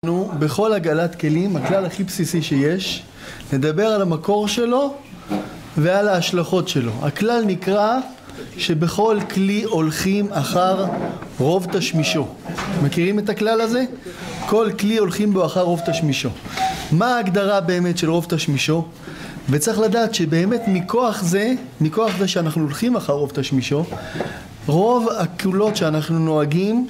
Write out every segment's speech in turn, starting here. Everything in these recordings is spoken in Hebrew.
בכל הגעלת כלים, הכלל הכי בסיסי שיש, נדבר על המקור שלו ועל ההשלכות שלו. הכלל נקרא שבכל כלי הולכים אחר רוב תשמישו. מכירים את הכלל הזה? כל כלי הולכים בו אחר רוב תשמישו. מה ההגדרה באמת של רוב תשמישו? וצריך לדעת שבאמת מכוח זה שאנחנו הולכים אחר רוב תשמישו, רוב הקולות שאנחנו נוהגים,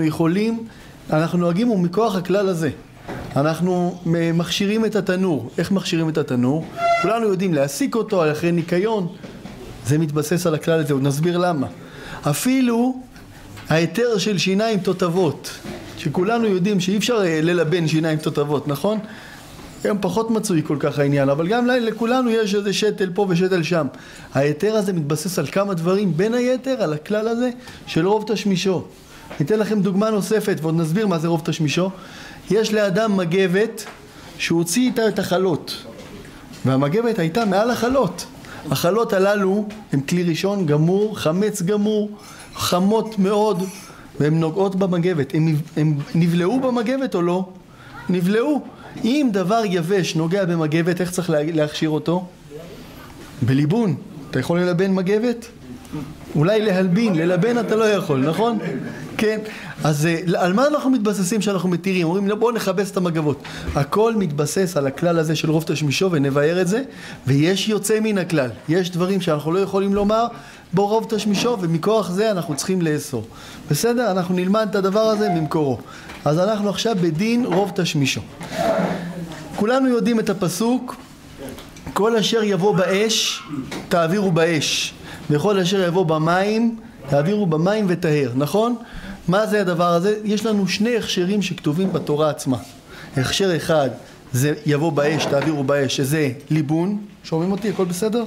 אנחנו נוהגים ומכוח הכלל הזה. אנחנו מכשירים את התנור. איך מכשירים את התנור? כולנו יודעים להסיק אותו אחרי ניקיון. זה מתבסס על הכלל הזה, ונסביר למה. אפילו ההיתר של שיניים תותבות, שכולנו יודעים שאי אפשר ללבן שיניים תותבות, נכון? היום פחות מצוי כל כך העניין, אבל גם לכולנו יש איזה שתל פה ושתל שם. ההיתר הזה מתבסס על כמה דברים, בין היתר על הכלל הזה של רוב תשמישו. ניתן לכם דוגמה נוספת ועוד נסביר מה זה רוב תשמישו. יש לאדם מגבת שהוציא איתה את החלות, והמגבת הייתה מעל החלות. החלות הללו הם כלי ראשון גמור, חמץ גמור, חמות מאוד, והן נוגעות במגבת. הם נבלעו במגבת או לא? נבלעו. אם דבר יבש נוגע במגבת, איך צריך להכשיר אותו? בליבון. אתה יכול ללבן מגבת? אולי להלבין, ללבן אתה לא יכול, נכון? כן. אז על מה אנחנו מתבססים שאנחנו מתירים? אומרים, בואו נכבס את המגבות. הכל מתבסס על הכלל הזה של רוב תשמישו, ונבהר את זה, ויש יוצא מן הכלל. יש דברים שאנחנו לא יכולים לומר בו רוב תשמישו, ומכוח זה אנחנו צריכים לאסור. בסדר? אנחנו נלמד את הדבר הזה ממקורו. אז אנחנו עכשיו בדין רוב תשמישו. כולנו יודעים את הפסוק, כל אשר יבוא באש, תעבירו באש. וכל אשר יבוא במים, תעבירו במים וטהר, נכון? מה זה הדבר הזה? יש לנו שני הכשרים שכתובים בתורה עצמה. הכשר אחד זה יבוא באש, תעבירו באש, שזה ליבון. שומעים אותי? הכל בסדר?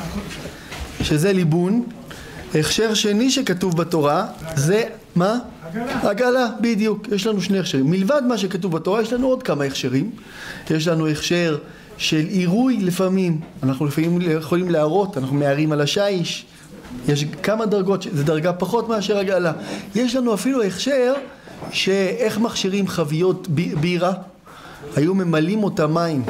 שזה ליבון. הכשר שני שכתוב בתורה זה מה? הגלה, בדיוק. יש לנו שני הכשרים. מלבד מה שכתוב בתורה יש לנו עוד כמה הכשרים. יש לנו הכשר של עירוי לפעמים. אנחנו לפעמים יכולים להראות, אנחנו מערים על השיש. יש כמה דרגות, זה דרגה פחות מאשר הגלה. יש לנו אפילו הכשר שאיך מכשירים חביות בירה, היו ממלאים אותה מים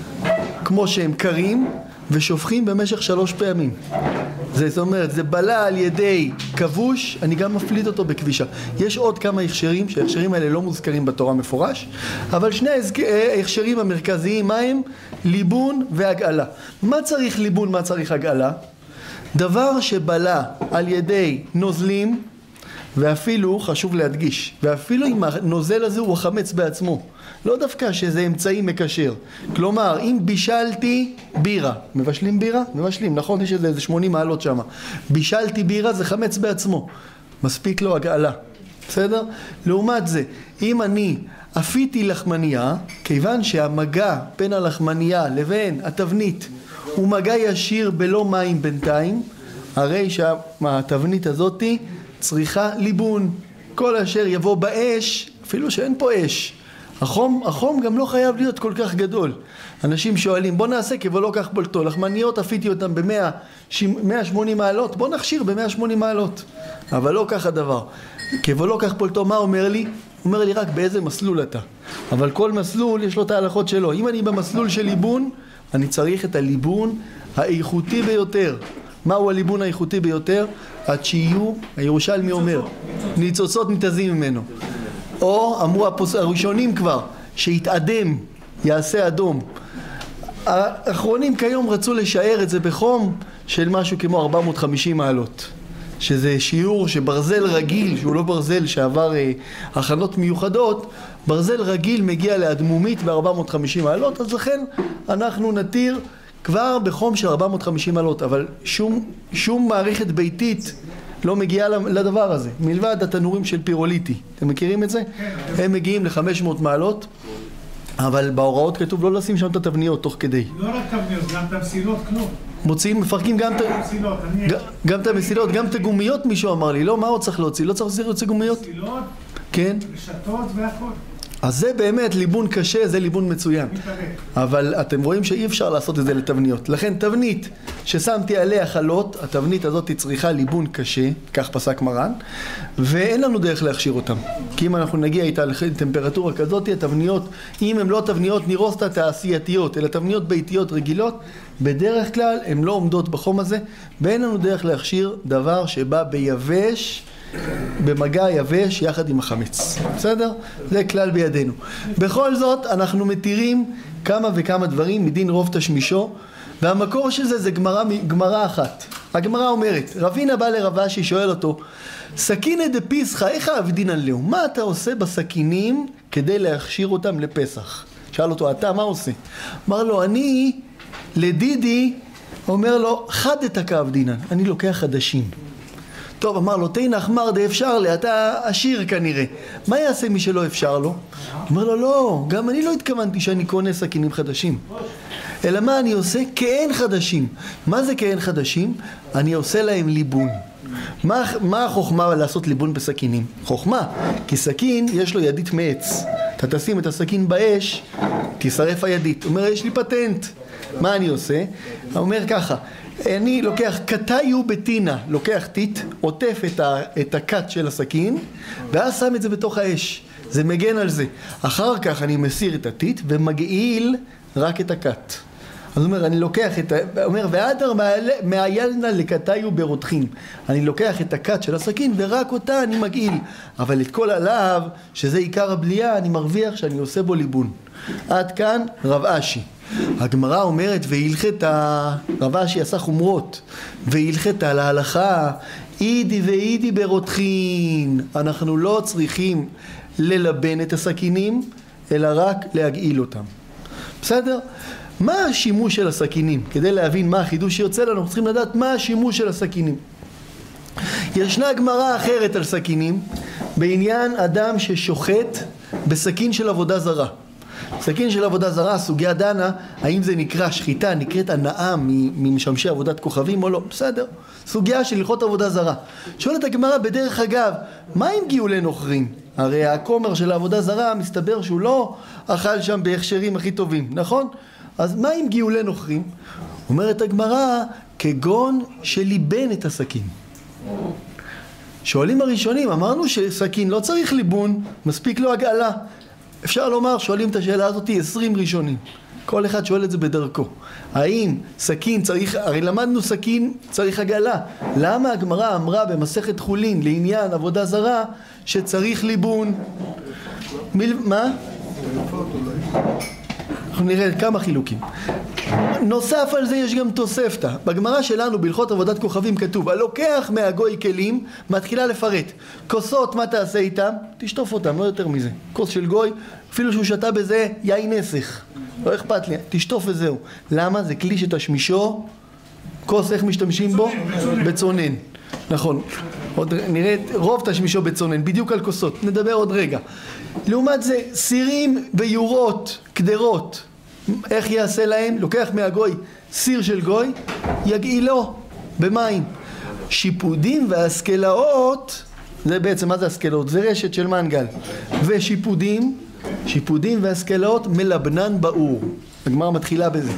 כמו שהם קרים ושופכים במשך 3 פעמים. זאת אומרת, זה בלה על ידי כבוש, אני גם מפליט אותו בכבישה. יש עוד כמה הכשרים, שההכשרים האלה לא מוזכרים בתורה מפורש, אבל שני ההכשרים המרכזיים, מה הם? ליבון והגאלה. מה צריך ליבון, מה צריך הגאלה? דבר שבלה על ידי נוזלים, ואפילו, חשוב להדגיש, ואפילו אם הנוזל הזה הוא החמץ בעצמו, לא דווקא שזה אמצעי מקשר. כלומר, אם בישלתי בירה, מבשלים בירה? מבשלים, נכון? יש איזה 80 מעלות שם. בישלתי בירה זה חמץ בעצמו. מספיק לו הגאלה. בסדר? לעומת זה, אם אני אפיתי לחמניה, כיוון שהמגע בין הלחמניה לבין התבנית הוא מגע ישיר בלא מים בינתיים, הרי שהתבנית הזאת צריכה ליבון. כל אשר יבוא באש, אפילו שאין פה אש, החום גם לא חייב להיות כל כך גדול. אנשים שואלים, בוא נעשה כבוא לא כך בולטו, לחמניות אפיתי אותם ב-180 מעלות, בוא נכשיר ב-180 מעלות. אבל לא כך הדבר. כבוא לא כך בולטו, מה אומר לי? אומר לי רק באיזה מסלול אתה. אבל כל מסלול יש לו את ההלכות שלו. אם אני במסלול של ליבון, אני צריך את הליבון האיכותי ביותר. מהו הליבון האיכותי ביותר? עד שיהיו, הירושלמי אומר, ניצוצות ניתזים ממנו. או אמרו הראשונים כבר, שיתאדם, יעשה אדום. האחרונים כיום רצו לשער את זה בחום של משהו כמו 450 מעלות. שזה שיעור שברזל רגיל, שהוא לא ברזל שעבר הכנות מיוחדות, ברזל רגיל מגיע לאדמומית ב-450 מעלות, אז לכן אנחנו נתיר כבר בחום של 450 מעלות, אבל שום מערכת ביתית לא מגיעה לדבר הזה, מלבד התנורים של פירוליטי. אתם מכירים את זה? הם מגיעים ל-500 מעלות, אבל בהוראות כתוב לא לשים שם את התבניות תוך כדי. לא רק תבניות, גם את המסילות, כלום. מוציאים, מפרקים גם את המסילות, גם את הגומיות. מישהו אמר לי, לא, מה עוד צריך להוציא? לא צריך להוציא גומיות? מסילות, כן. רשתות והכל. אז זה באמת ליבון קשה, זה ליבון מצוין. אבל אתם רואים שאי אפשר לעשות את זה לתבניות. לכן תבנית ששמתי עליה חלות, התבנית הזאת צריכה ליבון קשה, כך פסק מרן, ואין לנו דרך להכשיר אותם. כי אם אנחנו נגיע איתה לטמפרטורה כזאת, התבניות, אם הן לא תבניות נירוסטה תעשייתיות, אלא תבניות ביתיות רגילות, בדרך כלל הן לא עומדות בחום הזה, ואין לנו דרך להכשיר דבר שבא ביבש, במגע יבש יחד עם החמץ. בסדר? זה כלל בידינו. בכל זאת אנחנו מתירים כמה וכמה דברים מדין רוב תשמישו, והמקור של זה גמרא אחת. הגמרא אומרת, רבינה בא לרב אשי, שואל אותו, סכינא דפיסחא איך אבדינן להו? מה אתה עושה בסכינים כדי להכשיר אותם לפסח? שאל אותו, אתה מה עושה? אמר לו, אני לדידי, אומר לו, חדת כאבדינן, אני לוקח חדשים. טוב, אמר לו, תינח מרדה אפשר לי, אתה עשיר כנראה. מה יעשה מי שלא אפשר לו? אומר לו, לא, גם אני לא התכוונתי שאני קונה סכינים חדשים. אלא מה אני עושה? כאין חדשים. מה זה כאין חדשים? אני עושה להם ליבון. מה החוכמה לעשות ליבון בסכינים? חוכמה, כי סכין יש לו ידית מעץ. אתה תשים את הסכין באש, תשרף הידית. הוא אומר, יש לי פטנט. מה אני עושה? הוא אומר ככה, אני לוקח קטאיו בטינה, לוקח טיט, עוטף את הקט של הסכין, ואז שם את זה בתוך האש. זה מגן על זה. אחר כך אני מסיר את הטיט ומגעיל רק את הקט. אז הוא אומר, אני לוקח את הוא אומר, ועדר מהילנה לקטאיו ברותחין. אני לוקח את הקט של הסכין ורק אותה אני מגעיל. אבל את כל הלהב, שזה עיקר הבלייה, אני מרוויח שאני עושה בו ליבון. עד כאן רב אשי. הגמרא אומרת, והלכתה, רב אשי עשה חומרות, והלכתה להלכה, אידי ואידי ברותחין. אנחנו לא צריכים ללבן את הסכינים, אלא רק להגעיל אותם. בסדר? מה השימוש של הסכינים? כדי להבין מה החידוש שיוצא לנו, אנחנו צריכים לדעת מה השימוש של הסכינים. ישנה גמרא אחרת על סכינים, בעניין אדם ששוחט בסכין של עבודה זרה. סכין של עבודה זרה, סוגיה דנה, האם זה נקרא שחיטה, נקראת הנאה ממשמשי עבודת כוכבים או לא, בסדר. סוגיה של הלכות עבודה זרה. שואלת הגמרא בדרך אגב, מה אם גיולי נוכרים? הרי הכומר של העבודה זרה מסתבר שהוא לא אכל שם בהכשרים הכי טובים, נכון? אז מה אם גיולי נוכרים? אומרת הגמרא, כגון שליבן את הסכין. שואלים הראשונים, אמרנו שסכין לא צריך ליבון, מספיק לו הגעלה. אפשר לומר, שואלים את השאלה הזאת 20 ראשונים. כל אחד שואל את זה בדרכו. האם סכין צריך, הרי למדנו סכין צריך הגעלה. למה הגמרא אמרה במסכת חולין לעניין עבודה זרה שצריך ליבון? מה? אנחנו נראה כמה חילוקים. נוסף על זה יש גם תוספתא. בגמרא שלנו בהלכות עבודת כוכבים כתוב, הלוקח מהגוי כלים, מתחילה לפרט. כוסות, מה תעשה איתם? תשטוף אותם, לא יותר מזה. כוס של גוי, אפילו שהוא שתה בזה יין נסך. לא אכפת לי, תשטוף וזהו. למה? זה כלי שתשמישו. כוס, איך משתמשים בו? בצונן. נכון. עוד נראה רוב תשמישו בצונן, בדיוק על כוסות. נדבר עוד רגע. לעומת זה, סירים ויורות, קדרות. איך יעשה להם? לוקח מהגוי סיר של גוי, יגעילו במים. שיפודים והסקלאות, זה בעצם מה זה הסקלאות? זה רשת של מנגל. ושיפודים, שיפודים והסקלאות מלבנן באור. הגמרא מתחילה בזה.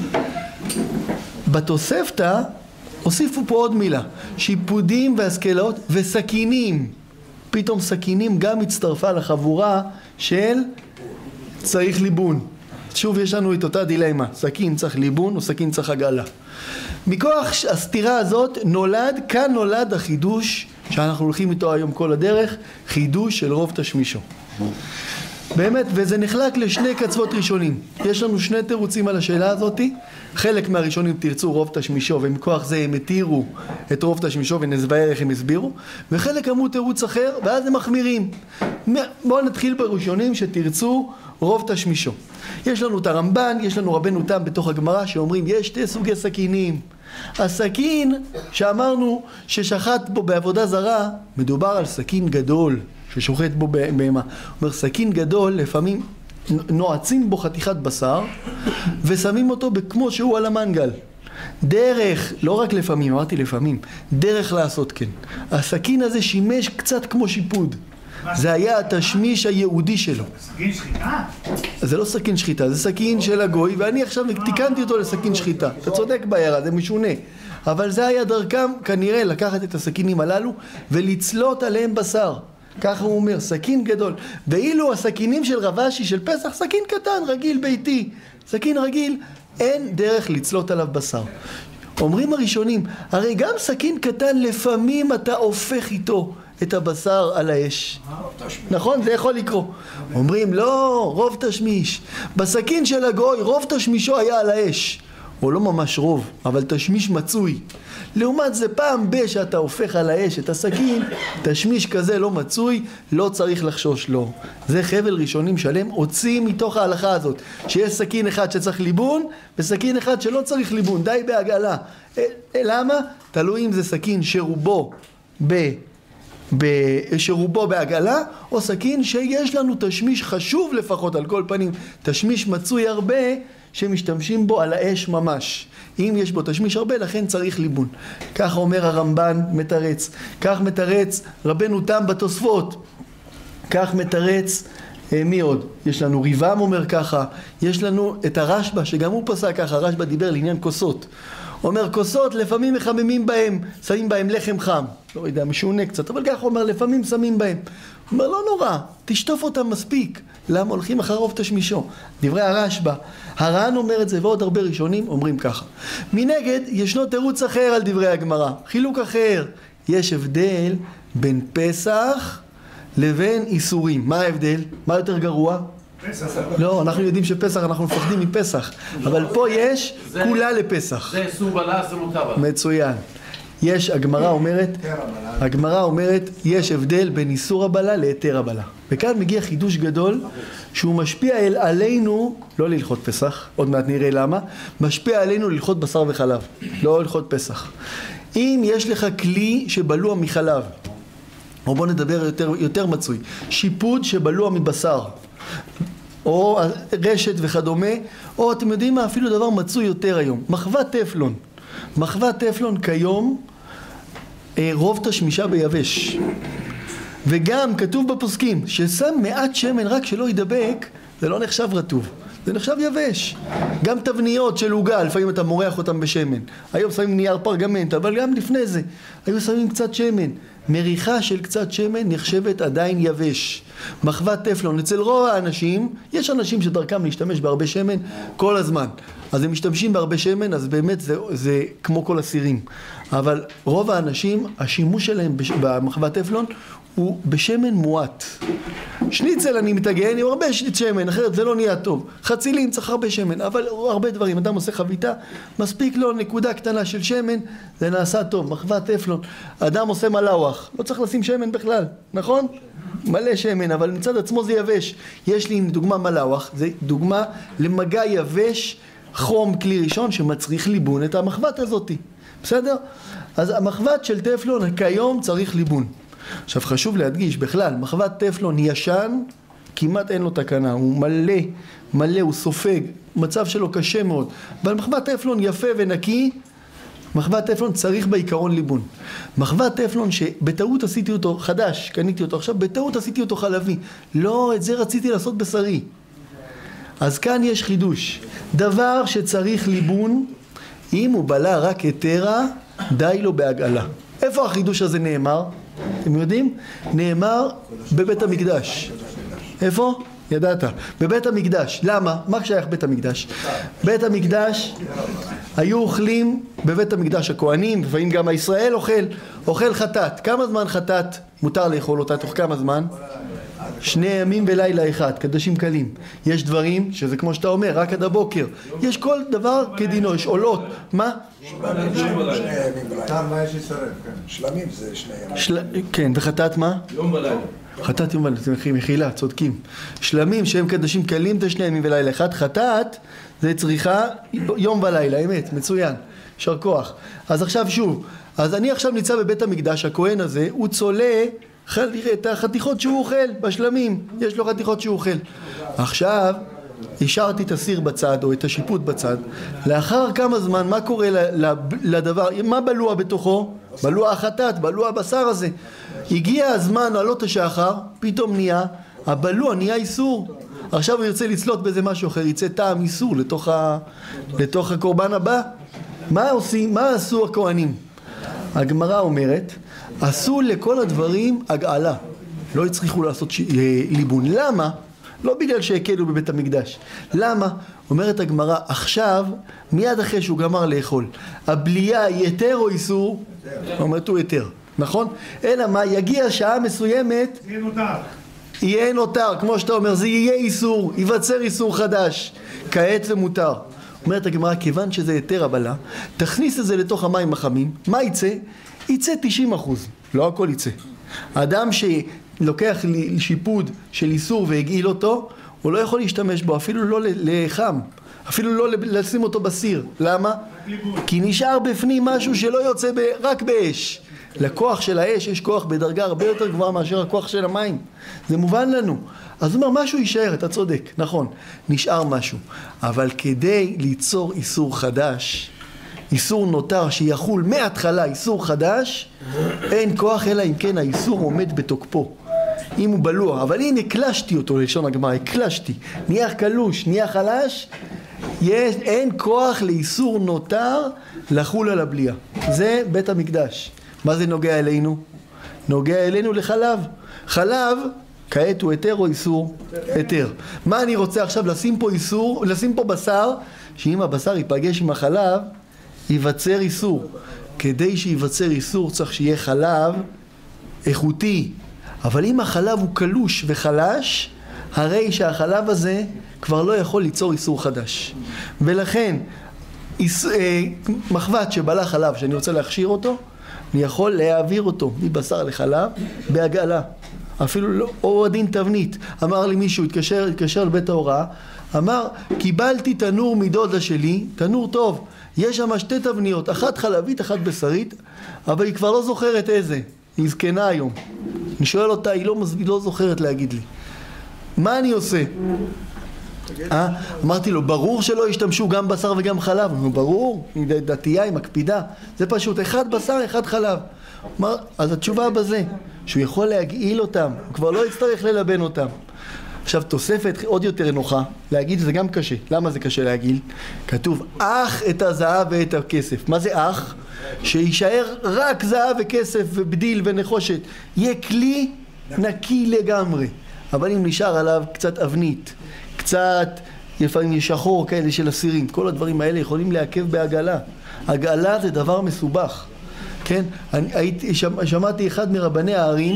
בתוספתא הוסיפו פה עוד מילה, שיפודים והסקלאות וסכינים. פתאום סכינים גם הצטרפה לחבורה של צריך ליבון. שוב יש לנו את אותה דילמה, סכין צריך ליבון או סכין צריך הגעלה. מכוח הסתירה הזאת כאן נולד החידוש שאנחנו הולכים איתו היום כל הדרך, חידוש של רוב תשמישו. באמת, וזה נחלק לשני קצוות ראשונים. יש לנו שני תירוצים על השאלה הזאת. חלק מהראשונים תרצו רוב תשמישו, ומכוח זה הם התירו את רוב תשמישו ונסביר איך הם הסבירו, וחלק אמרו תירוץ אחר, ואז הם מחמירים. בואו נתחיל בראשונים שתרצו רוב תשמישו. יש לנו את הרמב"ן, יש לנו רבנו תם בתוך הגמרא שאומרים יש שתי סוגי סכינים. הסכין שאמרנו ששחט בו בעבודה זרה, מדובר על סכין גדול ששוחט בו בהמה. אומר סכין גדול, לפעמים נועצים בו חתיכת בשר ושמים אותו כמו שהוא על המנגל. דרך, לא רק לפעמים, אמרתי לפעמים, דרך לעשות כן. הסכין הזה שימש קצת כמו שיפוד. זה היה התשמיש היהודי שלו. סכין שחיטה? זה לא סכין שחיטה, זה סכין של הגוי, ואני עכשיו תיקנתי אותו לסכין שחיטה. אתה צודק בהערה, זה משונה. אבל זה היה דרכם כנראה לקחת את הסכינים הללו ולצלות עליהם בשר. ככה הוא אומר, סכין גדול. ואילו הסכינים של רבשי של פסח, סכין קטן, רגיל, ביתי. סכין רגיל, אין דרך לצלות עליו בשר. אומרים הראשונים, הרי גם סכין קטן לפעמים אתה הופך איתו את הבשר על האש. נכון? זה יכול לקרות. אומרים, לא, רוב תשמיש. בסכין של הגוי, רוב תשמישו היה על האש. או לא ממש רוב, אבל תשמיש מצוי. לעומת זה פעם שאתה הופך על האש את הסכין, תשמיש כזה לא מצוי, לא צריך לחשוש לו. זה חבל ראשונים שלם, הוציא מתוך ההלכה הזאת, שיש סכין אחד שצריך ליבון, וסכין אחד שלא צריך ליבון, די בעגלה. למה? תלוי אם זה סכין שרובו בעגלה, או סכין שיש לנו תשמיש חשוב לפחות על כל פנים, תשמיש מצוי הרבה, שמשתמשים בו על האש ממש. אם יש בו תשמיש הרבה, לכן צריך ליבון. כך אומר הרמב"ן מתרץ. כך מתרץ רבנו תם בתוספות. כך מתרץ, מי עוד? יש לנו ריבם אומר ככה. יש לנו את הרשב"א, שגם הוא פסק ככה. הרשב"א דיבר לעניין כוסות. אומר כוסות לפעמים מחממים בהם, שמים בהם לחם חם. לא יודע, משונה קצת, אבל ככה אומר, לפעמים שמים בהם. הוא אומר, לא נורא, תשטוף אותם מספיק. למה הולכים אחר רוב תשמישו? דברי הרשב"א. הר"ן אומר את זה, ועוד הרבה ראשונים אומרים ככה. מנגד, ישנו תירוץ אחר על דברי הגמרא. חילוק אחר. יש הבדל בין פסח לבין איסורים. מה ההבדל? מה יותר גרוע? פסח. לא, אנחנו יודעים שפסח, אנחנו מפחדים מפסח. אבל פה יש כולה לפסח. זה איסור בלה, זה מותר. מצוין. יש, הגמרא אומרת, יש הבדל בין איסור הבלה להיתר הבלה. וכאן מגיע חידוש גדול, שהוא משפיע עלינו, לא ללכות פסח, עוד מעט נראה למה, משפיע עלינו ללכות בשר וחלב, לא ללכות פסח. אם יש לך כלי שבלוע מחלב, או בוא נדבר יותר מצוי, שיפוד שבלוע מבשר, או רשת וכדומה, או אתם יודעים מה, אפילו דבר מצוי יותר היום, מחבת טפלון. מחבת טפלון כיום רוב תשמישה ביבש, וגם כתוב בפוסקים ששם מעט שמן רק שלא ידבק, זה לא נחשב רטוב, זה נחשב יבש. גם תבניות של עוגה, לפעמים אתה מורח אותם בשמן, היום שמים נייר פרגמנט, אבל גם לפני זה היו שמים קצת שמן. מריחה של קצת שמן נחשבת עדיין יבש. מחבת טפלון, אצל רוב האנשים, יש אנשים שדרכם להשתמש בהרבה שמן כל הזמן, אז הם משתמשים בהרבה שמן, אז באמת זה כמו כל הסירים. אבל רוב האנשים, השימוש שלהם במחבת טפלון הוא בשמן מועט. שניצל אני מתגן עם הרבה שמן, אחרת זה לא נהיה טוב. חצילים צריך הרבה שמן, אבל הרבה דברים. אדם עושה חביתה, מספיק לו נקודה קטנה של שמן, זה נעשה טוב. מחבת טפלון. אדם עושה מלאוח, לא צריך לשים שמן בכלל, נכון? מלא שמן, אבל מצד עצמו זה יבש. יש לי דוגמה מלאוח, זה דוגמה למגע יבש, חום כלי ראשון שמצריך ליבון את המחבת הזאת. בסדר? אז המחבת של טפלון כיום צריך ליבון. עכשיו חשוב להדגיש בכלל, מחבת טפלון ישן, כמעט אין לו תקנה, הוא מלא, הוא סופג, מצב שלו קשה מאוד. אבל מחבת טפלון יפה ונקי, מחבת טפלון צריך בעיקרון ליבון. מחבת טפלון שבטעות עשיתי אותו חדש, קניתי אותו עכשיו, בטעות עשיתי אותו חלבי. לא, את זה רציתי לעשות בשרי. אז כאן יש חידוש. דבר שצריך ליבון, אם הוא בלה רק היתרה, די לו בהגעלה. איפה החידוש הזה נאמר? אתם יודעים? נאמר בבית המקדש. איפה? ידעת. בבית המקדש. למה? מה שייך בית המקדש? בית המקדש, היו אוכלים בבית המקדש הכהנים, לפעמים גם הישראל אוכל חטאת. כמה זמן חטאת מותר לאכול אותה? תוך כמה זמן? 2 ימים ולילה אחד, קדשים קלים. יש דברים שזה כמו שאתה אומר, רק עד הבוקר. יש כל דבר כדינו, יש עולות. מה? שלמים זה 2 ימים. כן, וחטאת מה? יום ולילה. חטאת יום ולילה, מחילה, צודקים. שלמים שהם קדשים קלים זה 2 ימים ולילה אחד. חטאת זה צריכה יום ולילה, אמת, מצוין. שר כוח. אז עכשיו שוב, אז אני עכשיו נמצא בבית המקדש, הכהן הזה, הוא צולה את החתיכות שהוא אוכל בשלמים, יש לו חתיכות שהוא אוכל. עכשיו השארתי את הסיר בצד או את השיפוט בצד. לאחר כמה זמן, מה קורה לדבר? מה בלוע בתוכו? בלוע החטאת, בלוע הבשר הזה. הגיע הזמן עלות השחר, פתאום נהיה, הבלוע נהיה איסור. עכשיו הוא ירצה לצלות באיזה משהו אחר, יצא טעם איסור לתוך הקורבן הבא. מה עושים? מה עשו הכהנים? הגמרא אומרת, עשו לכל הדברים הגעלה. לא הצליחו לעשות ליבון. למה? לא בגלל שהקלו בבית המקדש. למה? אומרת הגמרא, עכשיו, מיד אחרי שהוא גמר לאכול, הבלייה היא היתר או איסור? אומרת הוא היתר, נכון? אלא מה? יגיע שעה מסוימת, יהיה נותר, כמו שאתה אומר, זה יהיה איסור, ייווצר איסור חדש, כעת זה מותר. אומרת הגמרא, כיוון שזה היתר הבלה, תכניס את זה לתוך המים החמים, מה יצא? יצא 90%, לא הכל יצא. האדם שלוקח שיפוד של איסור והגעיל אותו, הוא לא יכול להשתמש בו, אפילו לא לחם, אפילו לא לשים אותו בסיר. למה? כי נשאר בפנים משהו שלא יוצא רק באש. לכוח של האש יש כוח בדרגה הרבה יותר גבוהה מאשר הכוח של המים. זה מובן לנו. אז הוא אומר, משהו יישאר, אתה צודק, נכון, נשאר משהו. אבל כדי ליצור איסור חדש, איסור נותר שיחול מההתחלה, איסור חדש, אין כוח אלא אם כן האיסור עומד בתוקפו. אם הוא בלוע, אבל אם הקלשתי אותו, לשון הגמרא, הקלשתי, נהיה קלוש, נהיה חלש, אין כוח לאיסור נותר לחול על הבליעה. זה בית המקדש. מה זה נוגע אלינו? נוגע אלינו לחלב. חלב, כעת הוא היתר או איסור? היתר. מה אני רוצה עכשיו? לשים פה איסור, לשים פה בשר, שאם הבשר ייפגש עם החלב, ייווצר איסור. כדי שייווצר איסור צריך שיהיה חלב איכותי. אבל אם החלב הוא קלוש וחלש, הרי שהחלב הזה כבר לא יכול ליצור איסור חדש. ולכן, מחבת שבלה חלב, שאני רוצה להכשיר אותו, אני יכול להעביר אותו מבשר לחלב בהגעלה. אפילו לא, או הדין תבנית. אמר לי מישהו, התקשר לבית ההוראה, אמר, קיבלתי תנור מדודה שלי, תנור טוב, יש שם 2 תבניות, אחת חלבית, אחת בשרית, אבל היא כבר לא זוכרת איזה, היא זקנה היום. אני שואל אותה, היא לא זוכרת להגיד לי. מה אני עושה? אמרתי לו, ברור שלא ישתמשו גם בשר וגם חלב. ברור, היא דתייה, היא מקפידה. זה פשוט, 1 בשר, 1 חלב. אז התשובה בזה, שהוא יכול להגעיל אותם, הוא כבר לא יצטרך ללבן אותם. עכשיו תוספת עוד יותר נוחה, להגיד זה גם קשה. למה זה קשה להגעיל? כתוב, אך את הזהב ואת הכסף. מה זה אך? שישאר רק זהב וכסף ובדיל ונחושת. יהיה כלי נקי לגמרי. אבל אם נשאר עליו קצת אבנית, קצת לפעמים שחור כאלה של אסירים, כל הדברים האלה יכולים לעכב בהגעלה. הגעלה זה דבר מסובך. כן? שמעתי אחד מרבני הערים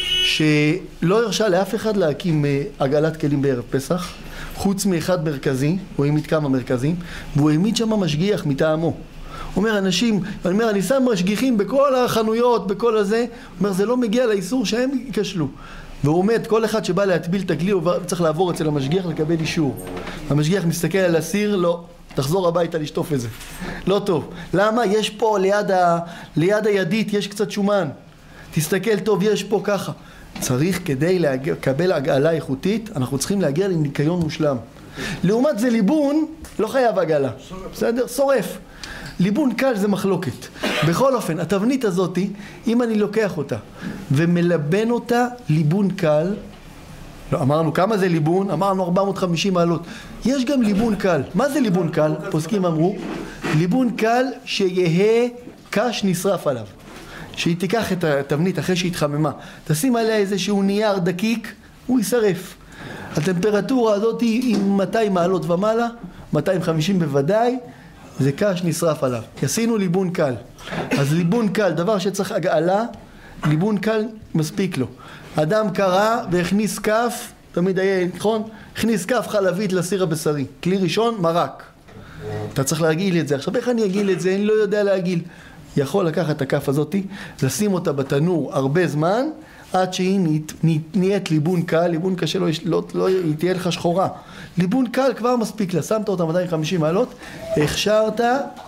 שלא הרשה לאף אחד להקים הגעלת כלים בערב פסח, חוץ מאחד מרכזי, הוא העמיד כמה מרכזים, והוא העמיד שם משגיח מטעמו. הוא אומר, אני שם משגיחים בכל החנויות, בכל הזה, הוא אומר, זה לא מגיע לאיסור שהם ייכשלו. והוא עומד, כל אחד שבא להטביל את הכלי, הוא צריך לעבור אצל המשגיח לקבל אישור. המשגיח מסתכל על הסיר, לא, תחזור הביתה לשטוף את זה. לא טוב. למה? יש פה ליד הידית, יש קצת שומן. תסתכל טוב, יש פה ככה. צריך כדי לקבל הגעלה איכותית, אנחנו צריכים להגיע לניקיון מושלם. לעומת זה ליבון, לא חייב הגעלה. בסדר? שורף. ליבון קל זה מחלוקת. בכל אופן, התבנית הזאת, אם אני לוקח אותה ומלבן אותה, ליבון קל, לא, אמרנו כמה זה ליבון? אמרנו 450 מעלות. יש גם ליבון קל. מה זה ליבון קל? פוסקים אמרו, ליבון קל שיהיה קש נשרף עליו. שהיא תיקח את התבנית אחרי שהתחממה, תשים עליה איזשהו נייר דקיק, הוא יישרף. הטמפרטורה הזאת היא 200 מעלות ומעלה, 250 בוודאי, זה קש נשרף עליו. עשינו ליבון קל. אז ליבון קל, דבר שצריך הגעלה, ליבון קל מספיק לו. אדם קרא והכניס כף, תמיד היה, נכון? הכניס כף חלבית לסיר הבשרי. כלי ראשון, מרק. אתה צריך להגעיל את זה. עכשיו איך אני אגעיל את זה? אני לא יודע להגעיל. יכול לקחת את הכף הזאת, לשים אותה בתנור הרבה זמן, עד שהיא נהיית ליבון קל. ליבון קשה לא תהיה לך שחורה. ליבון קל כבר מספיק לה. שמת אותה 250 מעלות, הכשרת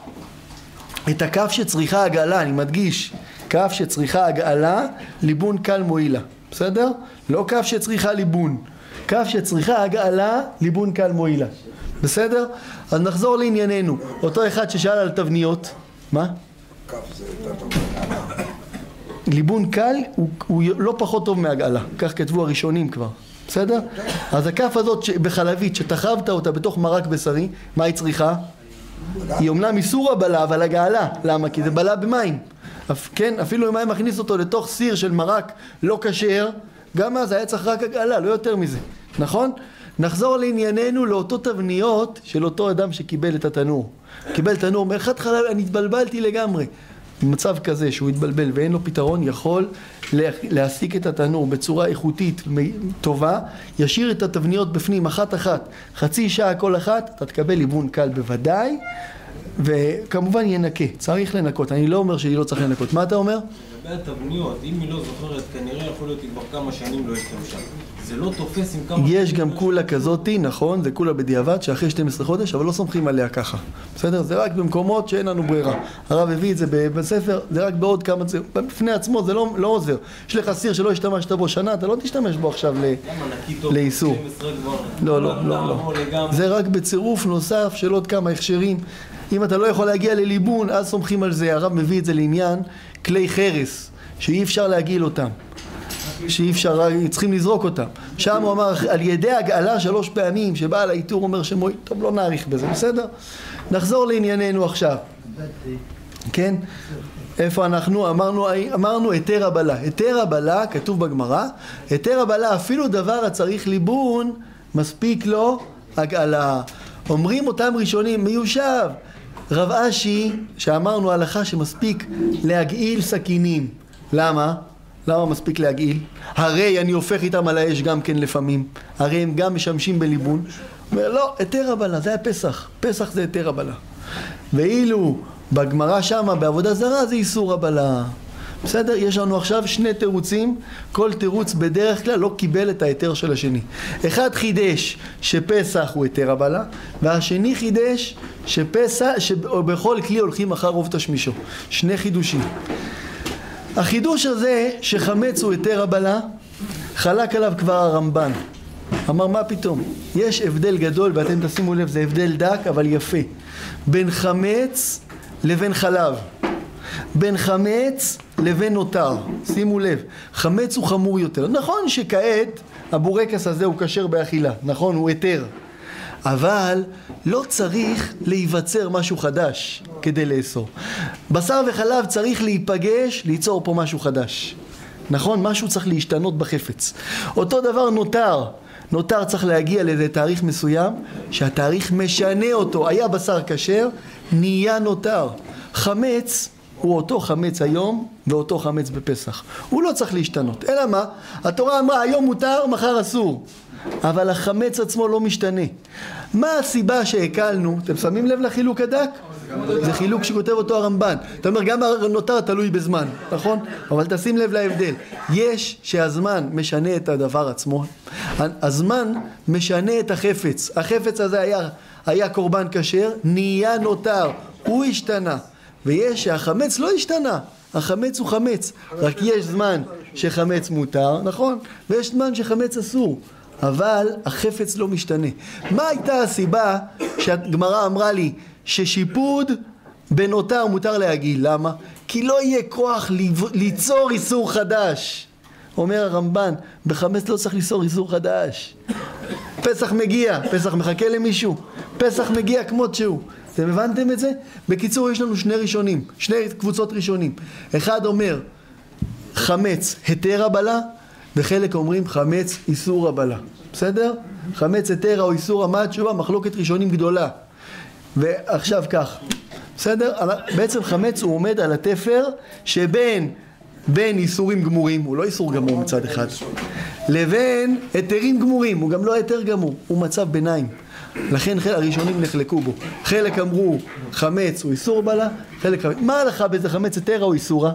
את הכף שצריכה הגעלה. אני מדגיש, כף שצריכה הגעלה, ליבון קל מועילה. בסדר? לא כף שצריכה ליבון. כף שצריכה הגעלה, ליבון קל מועילה. בסדר? אז נחזור לענייננו. אותו אחד ששאל על תבניות, מה? כף זה יותר טוב. ליבון קל הוא לא פחות טוב מהגעלה, כך כתבו הראשונים כבר, בסדר? אז הכף הזאת בחלבית שתחבת אותה בתוך מרק בשרי, מה היא צריכה? היא אומנם איסור הבלה, אבל הגעלה, למה? כי זה בלה במים, כן? אפילו אם היה מכניס אותו לתוך סיר של מרק לא כשר, גם אז היה צריך רק הגעלה, לא יותר מזה, נכון? נחזור לענייננו, לאותו תבניות של אותו אדם שקיבל את התנור. קיבל תנור, מאחד חלב, אני התבלבלתי לגמרי. במצב כזה שהוא התבלבל ואין לו פתרון, יכול להסיק את התנור בצורה איכותית טובה, ישאיר את התבניות בפנים אחת, חצי שעה כל אחת, אתה תקבל ליבון קל בוודאי, וכמובן ינקה, צריך לנקות, אני לא אומר שהיא לא צריך לנקות. מה אתה אומר? לגבי התבניות, אם היא לא זוכרת, כנראה יכול להיות כבר כמה שנים לא השתמשה. זה לא תופס עם כמה... יש גם קולה כזאתי, נכון, זה קולה בדיעבד, שאחרי 12 חודש, אבל לא סומכים עליה ככה. בסדר? זה רק במקומות שאין לנו ברירה. הרב הביא את זה בספר, זה רק בעוד כמה... בפני עצמו זה לא עוזר. יש לך סיר שלא השתמשת בו שנה, אתה לא תשתמש בו עכשיו לאיסור. לא. זה רק בצירוף נוסף של עוד כמה הכשרים. אם אתה לא יכול להגיע לליבון, אז סומכים על זה. הרב מביא את זה לעניין כלי חרס, שאי אפשר להגיל אותם. שאי אפשר, צריכים לזרוק אותם. שם הוא אמר, על ידי הגעלה 3 פעמים, שבעל האיתור אומר שמוי, טוב, לא נאריך בזה, בסדר? נחזור לענייננו עכשיו. כן? איפה אנחנו? אמרנו היתר הבלה. היתר הבלה, כתוב בגמרא, היתר הבלה, אפילו דבר הצריך ליבון, מספיק לו הגעלה. אומרים אותם ראשונים, מיושב. רב אשי, שאמרנו הלכה שמספיק להגעיל סכינים. למה? למה מספיק להגעיל? הרי אני הופך איתם על האש גם כן לפעמים. הרי הם גם משמשים בליבון. אומר, לא, היתר הבלה, זה היה פסח. פסח זה היתר הבלה. ואילו בגמרא שמה, בעבודה זרה, זה איסור הבלה. בסדר? יש לנו עכשיו 2 תירוצים. כל תירוץ בדרך כלל לא קיבל את ההיתר של השני. אחד חידש שפסח הוא היתר הבלה, והשני חידש שבכל כלי הולכים אחר רוב תשמישו. 2 חידושים. החידוש הזה שחמץ הוא היתר הבלה, חלק עליו כבר הרמב"ן. אמר מה פתאום? יש הבדל גדול, ואתם תשימו לב, זה הבדל דק אבל יפה, בין חמץ לבין חלב, בין חמץ לבין נותר. שימו לב, חמץ הוא חמור יותר. נכון שכעת הבורקס הזה הוא כשר באכילה, נכון? הוא היתר. אבל לא צריך להיווצר משהו חדש כדי לאסור. בשר וחלב צריך להיפגש, ליצור פה משהו חדש. נכון? משהו צריך להשתנות בחפץ. אותו דבר נותר. נותר צריך להגיע לאיזה תאריך מסוים, שהתאריך משנה אותו. היה בשר כשר, נהיה נותר. חמץ הוא אותו חמץ היום ואותו חמץ בפסח. הוא לא צריך להשתנות. אלא מה? התורה אמרה היום מותר, מחר אסור. אבל החמץ עצמו לא משתנה. מה הסיבה שהקלנו? אתם שמים לב לחילוק הדק? זה חילוק שכותב אותו הרמב"ן. אתה אומר, גם הנותר תלוי בזמן, נכון? אבל תשים לב להבדל. יש שהזמן משנה את הדבר עצמו. הזמן משנה את החפץ. החפץ הזה היה קורבן כשר, נהיה נותר. הוא השתנה. ויש שהחמץ לא השתנה. החמץ הוא חמץ. רק יש זמן שחמץ מותר, נכון? ויש זמן שחמץ אסור. אבל החפץ לא משתנה. מה הייתה הסיבה שהגמרא אמרה לי ששיפוד בנותר מותר להגיל? למה? כי לא יהיה כוח ליצור איסור חדש. אומר הרמב"ן, בחמץ לא צריך ליצור איסור חדש. פסח מגיע, פסח מחכה למישהו, פסח מגיע כמות שהוא. אתם הבנתם את זה? בקיצור, יש לנו 2 ראשונים, 2 קבוצות ראשונים. אחד אומר חמץ היתר הבלה, וחלק אומרים חמץ איסור הבלה. בסדר? חמץ היתר או איסור, מה התשובה? מחלוקת ראשונים גדולה. ועכשיו כך. בסדר? בעצם חמץ הוא עומד על התפר שבין איסורים גמורים, הוא לא איסור גמור מצד אחד, לבין היתרים גמורים, הוא גם לא היתר גמור, הוא מצב ביניים. לכן הראשונים נחלקו בו. חלק אמרו חמץ הוא איסור בלה, חלק חמץ. מה הלכה בזה, חמץ היתר או איסורה?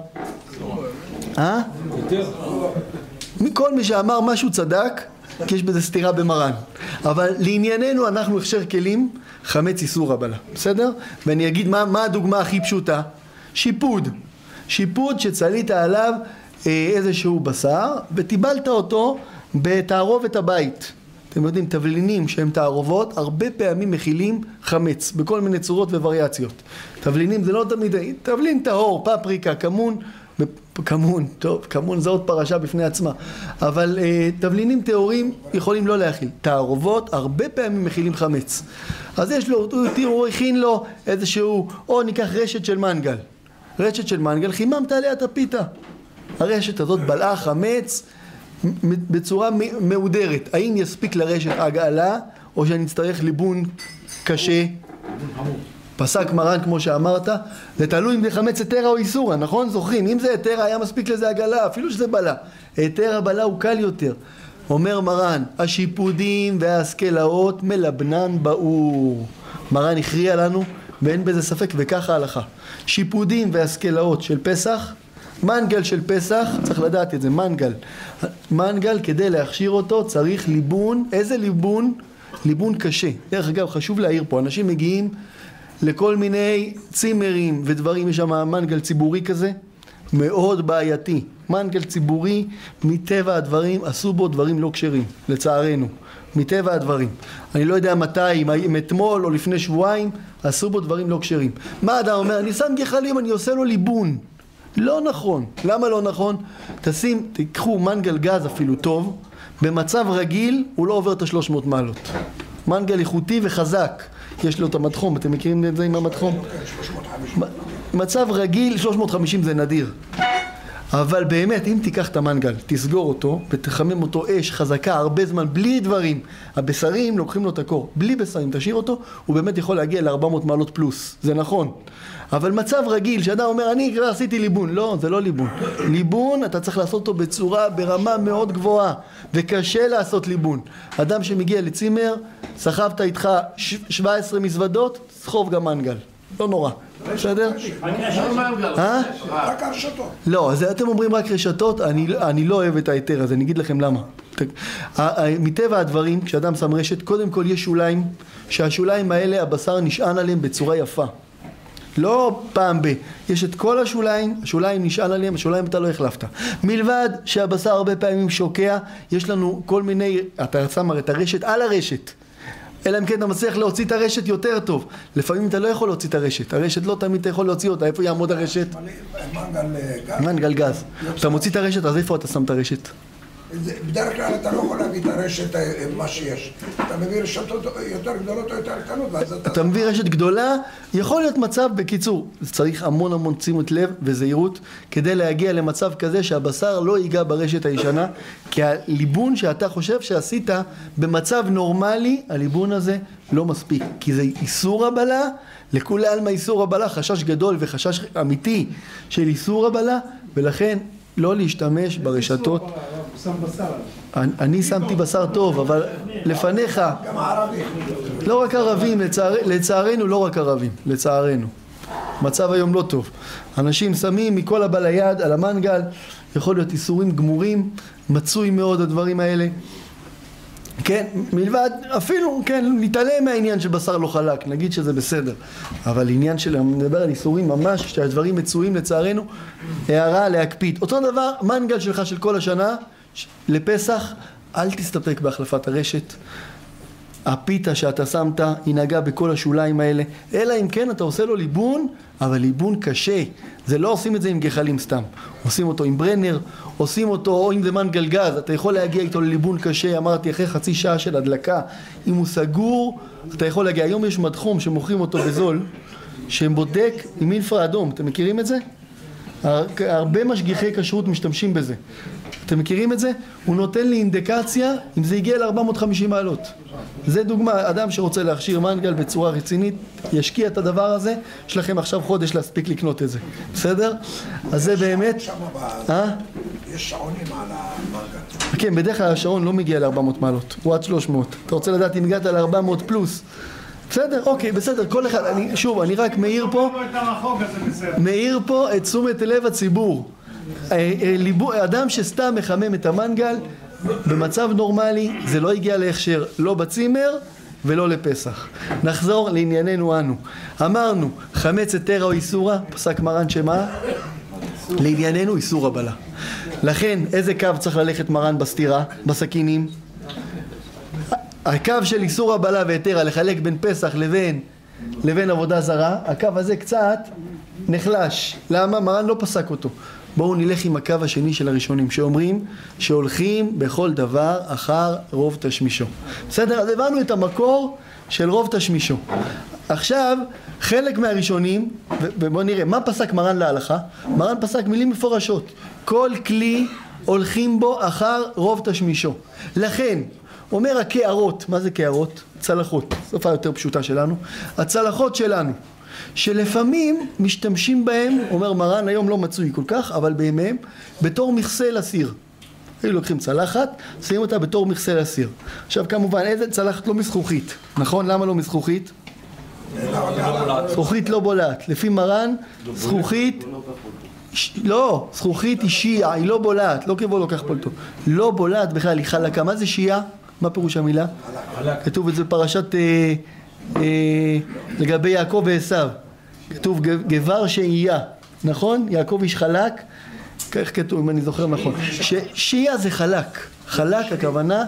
מכל מי שאמר משהו צדק, כי יש בזה סתירה במרן. אבל לענייננו אנחנו הכשר כלים, חמץ איסור הבלה. בסדר? ואני אגיד מה הדוגמה הכי פשוטה. שיפוד. שיפוד שצלית עליו איזשהו בשר, וטיבלת אותו בתערובת הבית. אתם יודעים, תבלינים שהם תערובות, הרבה פעמים מכילים חמץ, בכל מיני צורות ווריאציות. תבלינים זה לא תמיד, תבלין טהור, פפריקה, כמון, כמון, טוב, כמון זה עוד פרשה בפני עצמה. אבל תבלינים טהורים יכולים לא להכיל. תערובות הרבה פעמים מכילים חמץ. אז יש לו, הוא הכין לו איזשהו, או ניקח רשת של מנגל. רשת של מנגל, חיממת עליה את הפיתה. הרשת הזאת בלעה חמץ בצורה מעודרת. האם יספיק לרשת הגעלה, או שאני אצטרך ליבון קשה? פסק מרן כמו שאמרת, זה תלוי אם זה חמץ היתרה או איסורה, נכון? זוכרים, אם זה היתרה היה מספיק לזה הגעלה, אפילו שזה בלה. היתרה בלה הוא קל יותר. אומר מרן, השיפודים וההשכלאות מלבנן באור. מרן הכריע לנו, ואין בזה ספק, וככה ההלכה. שיפודים וההשכלאות של פסח, מנגל של פסח, צריך לדעת את זה, מנגל. מנגל כדי להכשיר אותו צריך ליבון, איזה ליבון? ליבון קשה. דרך אגב, חשוב להעיר פה, אנשים מגיעים לכל מיני צימרים ודברים, יש שם מנגל ציבורי כזה, מאוד בעייתי. מנגל ציבורי, מטבע הדברים, עשו בו דברים לא כשרים, לצערנו. מטבע הדברים. אני לא יודע מתי, אם אתמול או לפני שבועיים, עשו בו דברים לא כשרים. מה אדם אומר? אני שם גחלים, אני עושה לו ליבון. לא נכון. למה לא נכון? תיקחו מנגל גז אפילו טוב, במצב רגיל הוא לא עובר את 300 מעלות. מנגל איכותי וחזק. יש לו את המדחום, אתם מכירים את זה עם המדחום? מצב רגיל, 350 זה נדיר. אבל באמת, אם תיקח את המנגל, תסגור אותו ותחמם אותו אש חזקה הרבה זמן, בלי דברים, הבשרים לוקחים לו את הקור, בלי בשרים, תשאיר אותו, הוא באמת יכול להגיע ל-400 מעלות פלוס, זה נכון. אבל מצב רגיל, שאדם אומר, אני כבר עשיתי ליבון, לא, זה לא ליבון. ליבון, אתה צריך לעשות אותו ברמה מאוד גבוהה, וקשה לעשות ליבון. אדם שמגיע לצימר, סחבת איתך 17 מזוודות, סחוב גם מנגל, לא נורא. בסדר? רק הרשתות. לא, אז אתם אומרים רק רשתות, אני לא אוהב את היתר הזה, אני אגיד לכם למה. מטבע הדברים, כשאדם שם רשת, קודם כל יש שוליים, שהשוליים האלה הבשר נשען עליהם בצורה יפה. לא פעם יש את כל השוליים, השוליים נשען עליהם, השוליים אתה לא החלפת. מלבד שהבשר הרבה פעמים שוקע, יש לנו כל מיני, אתה שם את הרשת על הרשת. אלא אם כן אתה מצליח להוציא את הרשת יותר טוב. לפעמים אתה לא יכול להוציא את הרשת. הרשת לא תמיד אתה יכול להוציא אותה. איפה יעמוד הרשת? מנגל גז. אתה מוציא את הרשת, אז איפה אתה שם את הרשת? בדרך כלל אתה לא יכול להביא את הרשת מה שיש. אתה מביא רשתות יותר גדולות או יותר קטנות, ואז אתה מביא רשת גדולה, יכול להיות מצב, בקיצור, צריך המון תשומת לב וזהירות כדי להגיע למצב כזה שהבשר לא ייגע ברשת הישנה, כי הליבון שאתה חושב שעשית במצב נורמלי, הליבון הזה לא מספיק, כי זה איסור הבלה, לכולי עלמא איסור הבלה, חשש גדול וחשש אמיתי של איסור הבלה, ולכן לא להשתמש ברשתות. אני שמתי בשר טוב, אבל לפניך, לא רק ערבים, לצערנו לא רק ערבים, לצערנו. מצב היום לא טוב. אנשים שמים מכל הבא ליד על המנגל, יכול להיות איסורים גמורים, מצוי מאוד הדברים האלה. כן, מלבד, אפילו, כן, נתעלם מהעניין של בשר לא חלק, נגיד שזה בסדר. אבל עניין של, נדבר על איסורים ממש, שהדברים מצויים לצערנו, הערה להקפיד. אותו דבר, מנגל שלך של כל השנה, לפסח, אל תסתפק בהחלפת הרשת. הפיתה שאתה שמת, היא נגעה בכל השוליים האלה, אלא אם כן אתה עושה לו ליבון, אבל ליבון קשה. זה לא עושים את זה עם גחלים סתם. עושים אותו עם ברנר, עושים אותו, או אם זה מנגל גז, אתה יכול להגיע איתו לליבון קשה, אמרתי, אחרי חצי שעה של הדלקה. אם הוא סגור, אתה יכול להגיע. היום יש מדחום שמוכרים אותו בזול, שבודק עם אינפרה אדום. אתם מכירים את זה? הרבה משגיחי כשרות משתמשים בזה. אתם מכירים את זה? הוא נותן לי אינדיקציה אם זה הגיע ל-450 מעלות. זה דוגמה, אדם שרוצה להכשיר מנגל בצורה רצינית, ישקיע את הדבר הזה, יש לכם עכשיו חודש להספיק לקנות את זה. בסדר? אז זה באמת... יש שעונים על המנגל. כן, בדרך כלל השעון לא מגיע ל-400 מעלות, הוא עד 300. אתה רוצה לדעת אם הגעת ל-400 פלוס. בסדר, אוקיי, בסדר, כל אחד, שוב, אני רק מעיר פה את תשומת לב הציבור. אדם שסתם מחמם את המנגל במצב נורמלי זה לא הגיע להכשר לא בצימר ולא לפסח. נחזור לענייננו אנו. אמרנו חמץ היתרה או איסורה, פסק מרן שמה? לענייננו איסור הבלה. לכן איזה קו צריך ללכת מרן בסתירה, בסכינים? הקו של איסור הבלה והיתרה לחלק בין פסח לבין עבודה זרה, הקו הזה קצת נחלש. למה? מרן לא פסק אותו. בואו נלך עם הקו השני של הראשונים, שאומרים שהולכים בכל דבר אחר רוב תשמישו. בסדר? אז הבנו את המקור של רוב תשמישו. עכשיו, חלק מהראשונים, ובואו נראה, מה פסק מרן להלכה? מרן פסק מילים מפורשות. כל כלי הולכים בו אחר רוב תשמישו. לכן, אומר הקערות, מה זה קערות? צלחות, שפה יותר פשוטה שלנו. הצלחות שלנו, שלפעמים משתמשים בהם, אומר מרן, היום לא מצוי כל כך, אבל בימיהם, בתור מכסה לסיר. היו לוקחים צלחת, שמים אותה בתור מכסה לסיר. עכשיו כמובן, איזה צלחת לא מזכוכית, נכון? למה לא מזכוכית? זכוכית לא בולעת. לפי מרן, זכוכית... לא, זכוכית היא שיעה, היא לא בולעת, לא כבוא לוקח פולטו. לא בולעת בכלל, היא חלקה. מה זה שיעה? מה פירוש המילה? כתוב את זה בפרשת לגבי יעקב ועשיו. כתוב גבר שאייה, נכון? יעקב איש חלק, כך כתוב אם אני זוכר נכון. שיעה זה חלק, חלק הכוונה,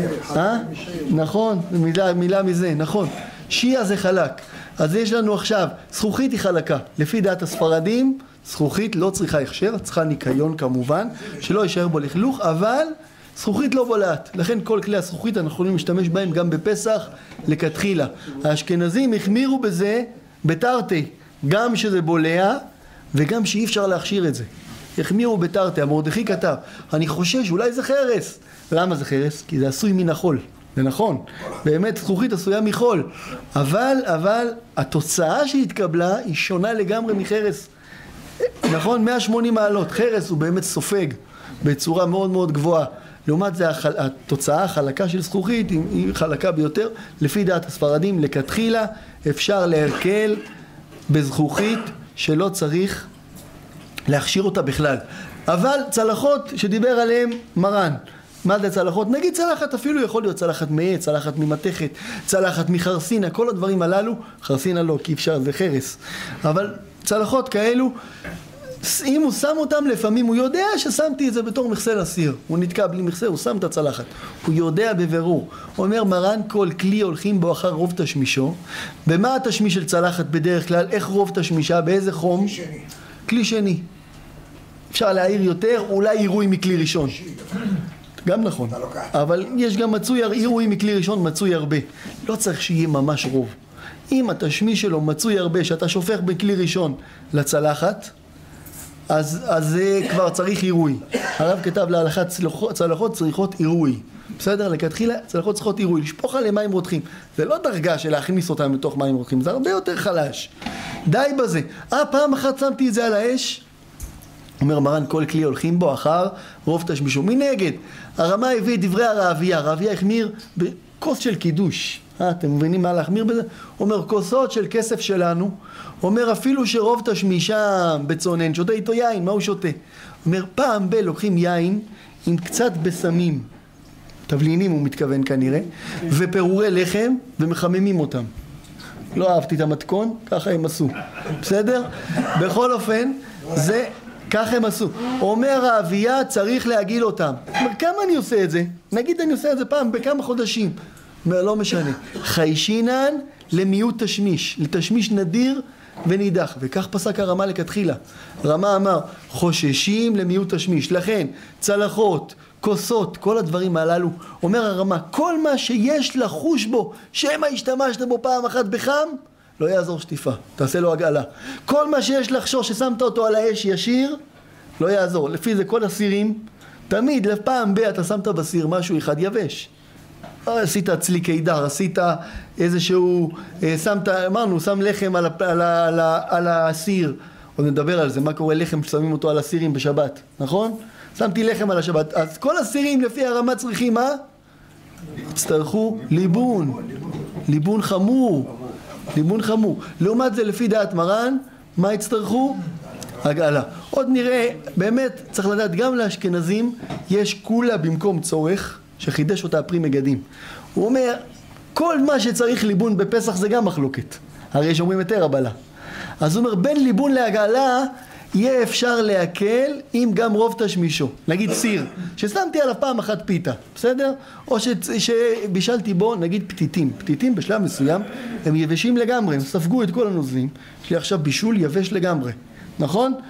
נכון, מילה מזה, נכון. שיעה זה חלק. אז יש לנו עכשיו, זכוכית היא חלקה. לפי דעת הספרדים, זכוכית לא צריכה הכשר, צריכה ניקיון כמובן, שלא יישאר בו לכלוך, אבל זכוכית לא בולעת. לכן כל כלי הזכוכית אנחנו יכולים להשתמש בהם גם בפסח לכתחילה. האשכנזים החמירו בזה בתרתי, גם שזה בולע וגם שאי אפשר להכשיר את זה. החמירו בתרתי, המרדכי כתב, אני חושש אולי זה חרס. למה זה חרס? כי זה עשוי מן החול. זה נכון, באמת זכוכית עשויה מחול, אבל התוצאה שהתקבלה היא שונה לגמרי מחרס. נכון, 180 מעלות, חרס הוא באמת סופג בצורה מאוד מאוד גבוהה. לעומת זה התוצאה החלקה של זכוכית היא חלקה ביותר. לפי דעת הספרדים לכתחילה אפשר להקל בזכוכית שלא צריך להכשיר אותה בכלל. אבל צלחות שדיבר עליהם מרן, מה זה צלחות? נגיד צלחת, אפילו יכול להיות צלחת מעץ, צלחת ממתכת, צלחת מחרסינה, כל הדברים הללו, חרסינה לא, כי אפשר, זה חרס. אבל צלחות כאלו, אם הוא שם אותם לפעמים, הוא יודע ששמתי את זה בתור מכסה לסיר. הוא נתקע בלי מכסה, הוא שם את הצלחת. הוא יודע בבירור. אומר מרן, כל כלי הולכים בו אחר רוב תשמישו. במה התשמיש של צלחת בדרך כלל? איך רוב תשמישה? באיזה חום? כלי שני. אפשר להעיר יותר, אולי עירוי מכלי ראשון. גם נכון, אבל יש גם מצוי, עירוי מכלי ראשון מצוי הרבה. לא צריך שיהיה ממש רוב. אם התשמיש שלו מצוי הרבה, שאתה שופך בכלי ראשון לצלחת, אז כבר צריך עירוי. הרב כתב להלכת צלחות צריכות עירוי. בסדר? לכתחילה צלחות צריכות עירוי. לשפוך עליהם מים רותחים. זה לא דרגה של להכניס אותם לתוך מים רותחים, זה הרבה יותר חלש. די בזה. פעם אחת שמתי את זה על האש, אומר מרן, כל כלי הולכים בו אחר רוב תשמישו. מנגד, הרמה הביא דברי הרעביה. הרעביה החמיר בכוס של קידוש. אתם מבינים מה להחמיר בזה? אומר, כוסות של כסף שלנו. אומר, אפילו שרוב תשמישה בצונן, שותה איתו יין, מה הוא שותה? אומר, פעם לוקחים יין עם קצת בסמים, תבלינים הוא מתכוון כנראה, ופירורי לחם, ומחממים אותם. לא אהבתי את המתכון, ככה הם עשו. בסדר? בכל אופן, זה... כך הם עשו. אומר האביה, צריך להגיל אותם. אומר, כמה אני עושה את זה? נגיד אני עושה את זה פעם בכמה חודשים. אומר, לא משנה. חיישינן למיעוט תשמיש. לתשמיש נדיר ונידח. וכך פסק הרמה לכתחילה. הרמה אמר, חוששים למיעוט תשמיש. לכן, צלחות, כוסות, כל הדברים הללו. אומר הרמה, כל מה שיש לחוש בו, שמה השתמשת בו פעם אחת בחם, לא יעזור שטיפה, תעשה לו הגעלה. כל מה שיש לחשור ששמת אותו על האש ישיר, לא יעזור. לפי זה כל הסירים, תמיד לפעם אתה שמת בסיר משהו אחד יבש. עשית צלי קידר, עשית איזשהו, אמרנו, שם לחם על הסיר. עוד נדבר על זה, מה קורה לחם ששמים אותו על הסירים בשבת, נכון? שמתי לחם על השבת. אז כל הסירים לפי הרמה צריכים מה? הצטרכו ליבון חמור. ליבון חמור. לעומת זה לפי דעת מרן, מה יצטרכו? הגעלה. עוד נראה, באמת צריך לדעת, גם לאשכנזים יש כולה במקום צורך, שחידש אותה הפרי מגדים. הוא אומר, כל מה שצריך ליבון בפסח זה גם מחלוקת. הרי יש אומרים יותר הבלה. אז הוא אומר, בין ליבון להגעלה, יהיה אפשר להקל עם גם רוב תשמישו. נגיד סיר, ששמתי עליו פעם אחת פיתה, בסדר? או שבישלתי בו, נגיד פתיתים. פתיתים בשלב מסוים, הם יבשים לגמרי, הם ספגו את כל הנוזלים. יש לי עכשיו בישול יבש לגמרי, נכון?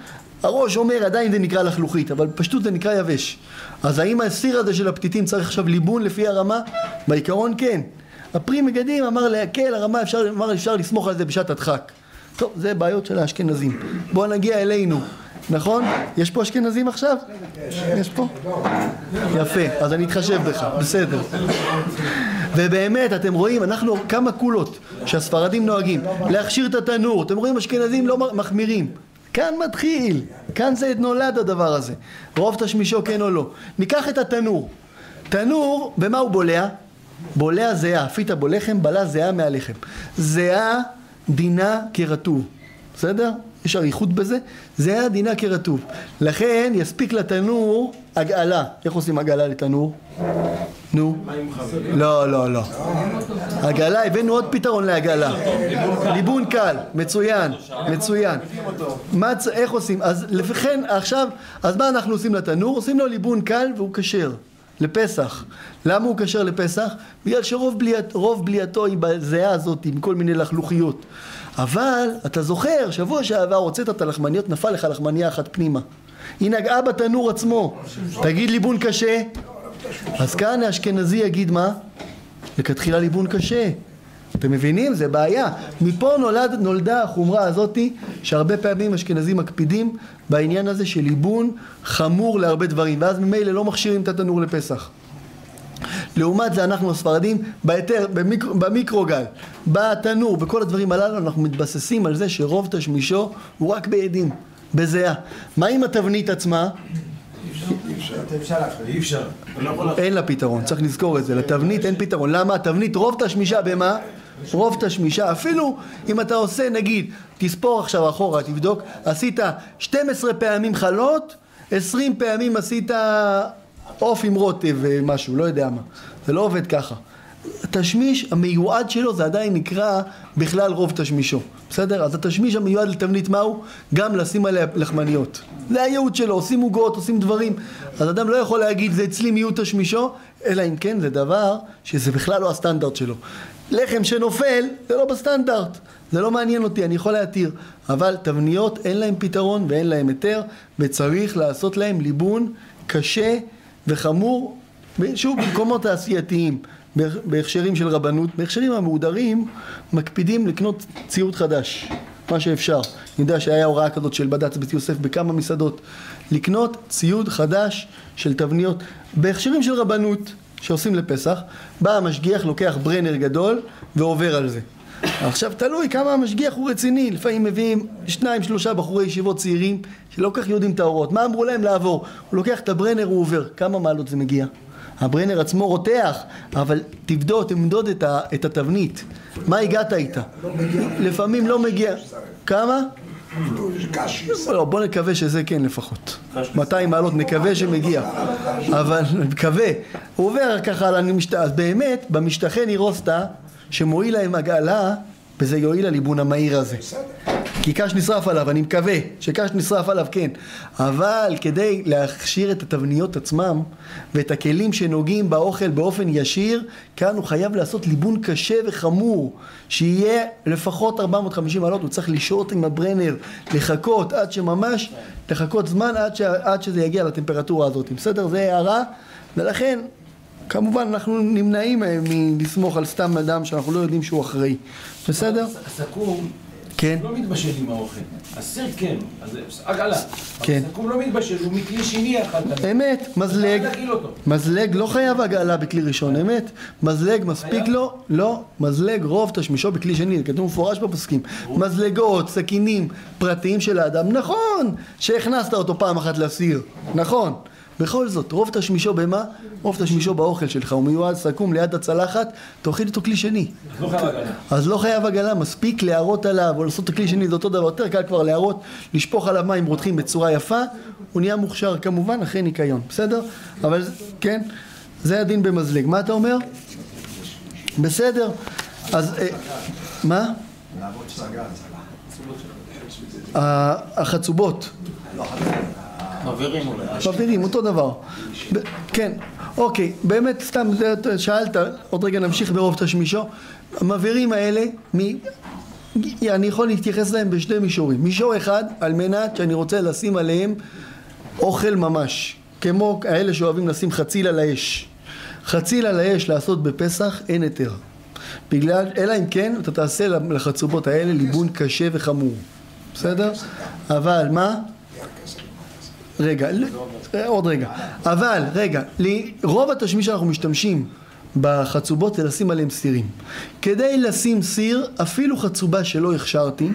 הראש אומר עדיין זה נקרא לחלוכית, אבל פשטות זה נקרא יבש. אז האם הסיר הזה של הפתיתים צריך עכשיו ליבון לפי הרמה? בעיקרון כן. הפרי מגדים אמר להקל, הרמה אפשר לסמוך על זה בשעת הדחק. טוב, זה בעיות של האשכנזים. בואו נגיע אלינו, נכון? יש פה אשכנזים עכשיו? יש פה? יפה, אז אני אתחשב בך, בסדר. ובאמת, אתם רואים, אנחנו כמה קולות שהספרדים נוהגים להכשיר את התנור. אתם רואים, אשכנזים לא מחמירים. כאן מתחיל, כאן זה נולד הדבר הזה. רוב תשמישו כן או לא. ניקח את התנור. תנור, במה הוא בולע? בולע זהה, פיתה בולחם, בלה זהה מהלחם. זהה דינה כרטוב. בסדר? יש אריכות בזה. זהה דינה כרטוב. לכן יספיק לתנור הגעלה. איך עושים הגעלה לתנור? נו? לא, לא, לא. הגעלה, הבאנו עוד פתרון להגעלה. ליבון קל, מצוין, מצוין. איך עושים? אז לכן עכשיו, אז מה אנחנו עושים לתנור? עושים לו ליבון קל והוא כשר. לפסח. למה הוא כשר לפסח? בגלל שרוב בליעתו היא בזהה הזאת עם כל מיני לחלוכיות. אבל אתה זוכר, שבוע שעבר הוצאת את הלחמניות, נפל לך לחמניה אחת פנימה. היא נגעה בתנור עצמו. תגיד ליבון קשה. אז כאן האשכנזי יגיד מה? לכתחילה ליבון קשה. אתם מבינים? זה בעיה. מפה נולדה החומרה הזאת שהרבה פעמים אשכנזים מקפידים בעניין הזה של ליבון חמור להרבה דברים, ואז ממילא לא מכשירים את התנור לפסח. לעומת זה אנחנו הספרדים ביתר, במיקרוגל, בתנור, בכל הדברים הללו אנחנו מתבססים על זה שרוב תשמישו הוא רק בעדים, בזהה. מה עם התבנית עצמה? אי אפשר. אין לה פתרון, צריך לזכור את זה. לתבנית אין פתרון. למה? התבנית רוב תשמישה במה? רוב תשמישה. אפילו אם אתה עושה, נגיד, תספור עכשיו אחורה, תבדוק, עשית 12 פעמים חלות, 20 פעמים עשית עוף עם רוטב ומשהו, לא יודע מה. זה לא עובד ככה. התשמיש המיועד שלו זה עדיין נקרא בכלל רוב תשמישו. בסדר? אז התשמיש המיועד לתבנית מהו? גם לשים עליה לחמניות. זה הייעוד שלו, עושים עוגות, עושים דברים. אז אדם לא יכול להגיד זה אצלי מיעוט תשמישו, אלא אם כן זה דבר שזה בכלל לא הסטנדרט שלו. לחם שנופל זה לא בסטנדרט, זה לא מעניין אותי, אני יכול להתיר. אבל תבניות אין להם פתרון ואין להם היתר, וצריך לעשות להם ליבון קשה וחמור, שוב במקומות תעשייתיים. בהכשרים של רבנות, בהכשרים המהודרים מקפידים לקנות ציוד חדש, מה שאפשר. אני יודע שהיה הוראה כזאת של בד"ץ בית יוסף בכמה מסעדות, לקנות ציוד חדש של תבניות. בהכשרים של רבנות שעושים לפסח, בא המשגיח, לוקח ברנר גדול ועובר על זה. עכשיו תלוי כמה המשגיח הוא רציני, לפעמים מביאים 2-3 בחורי ישיבות צעירים שלא כך יודעים את ההוראות. מה אמרו להם לעבור? הוא לוקח את הברנר, הוא עובר. כמה מעלות זה מגיע? הברנר עצמו רותח, אבל תמדוד את התבנית. מה הגעת איתה? לפעמים לא מגיע. כמה? לא, בוא נקווה שזה כן לפחות. 200 מעלות נקווה שמגיע. אבל נקווה. הוא עובר ככה על המשטח. אז באמת, במשטחי נירוסטה, שמועיל להם הגעלה, וזה יועיל הליבון המהיר הזה. כי קש נשרף עליו, אני מקווה שקש נשרף עליו, כן. אבל כדי להכשיר את התבניות עצמם ואת הכלים שנוגעים באוכל באופן ישיר, כאן הוא חייב לעשות ליבון קשה וחמור, שיהיה לפחות 450 מעלות, הוא צריך לשהות עם הברנר, לחכות עד שממש, לחכות זמן עד שזה יגיע לטמפרטורה הזאת. בסדר? זה הערה, ולכן כמובן אנחנו נמנעים מלסמוך על סתם אדם שאנחנו לא יודעים שהוא אחראי. בסדר? הסכו"ם כן. לא מתבשל עם האוכל. הסיר כן, אז עגלה. כן. הסכו"ם לא מתבשל, הוא מכלי שני אחד. אמת, מזלג. מזלג לא חייב הגעלה בכלי ראשון, אמת. מזלג מספיק לו, לא. מזלג רוב תשמישו בכלי שני, כתוב מפורש בפוסקים. מזלגות, סכינים פרטיים של האדם. נכון שהכנסת אותו פעם אחת לסיר. נכון. בכל זאת, רוב תשמישו במה? רוב תשמישו באוכל שלך, הוא מיועד סכו"ם ליד הצלחת, תאכיל אותו כלי שני. אז לא חייב הגעלה, מספיק להראות עליו, או לעשות את הכלי שני, זה אותו דבר, יותר קל כבר להראות, לשפוך עליו מים רותחים בצורה יפה, הוא נהיה מוכשר כמובן אחרי ניקיון, בסדר? אבל כן, זה הדין במזלג. מה אתה אומר? בסדר, אז מה? החצובות. מבהירים, אותו דבר. כן, אוקיי, באמת סתם שאלת, עוד רגע נמשיך ברוב תשמישו. המבהירים האלה אני יכול להתייחס להם בשני מישורים. מישור אחד, על מנת שאני רוצה לשים עליהם אוכל ממש, כמו האלה שאוהבים לשים חציל על האש. חציל על האש לעשות בפסח אין היתר. בגלל, אלא אם כן אתה תעשה לחצובות האלה ליבון קשה וחמור. בסדר? אבל מה? רגע, עוד רגע. אבל, רגע, רוב התשמיש שאנחנו משתמשים בחצובות זה לשים עליהם סירים. כדי לשים סיר, אפילו חצובה שלא הכשרתי,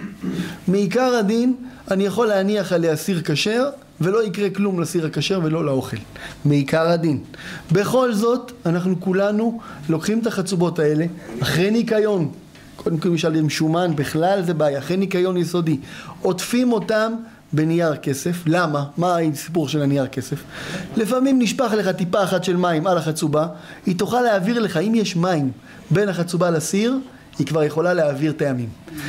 מעיקר הדין אני יכול להניח עליה סיר כשר, ולא יקרה כלום לסיר הכשר ולא לאוכל. מעיקר הדין. בכל זאת, אנחנו כולנו לוקחים את החצובות האלה, אחרי ניקיון, קודם כל משל עם שומן, בכלל זה בעיה, אחרי ניקיון יסודי, עוטפים אותם בנייר כסף. למה? מה הסיפור של הנייר כסף? לפעמים נשפך לך טיפה אחת של מים על החצובה, היא תוכל להעביר לך, אם יש מים בין החצובה לסיר, היא כבר יכולה להעביר טעמים.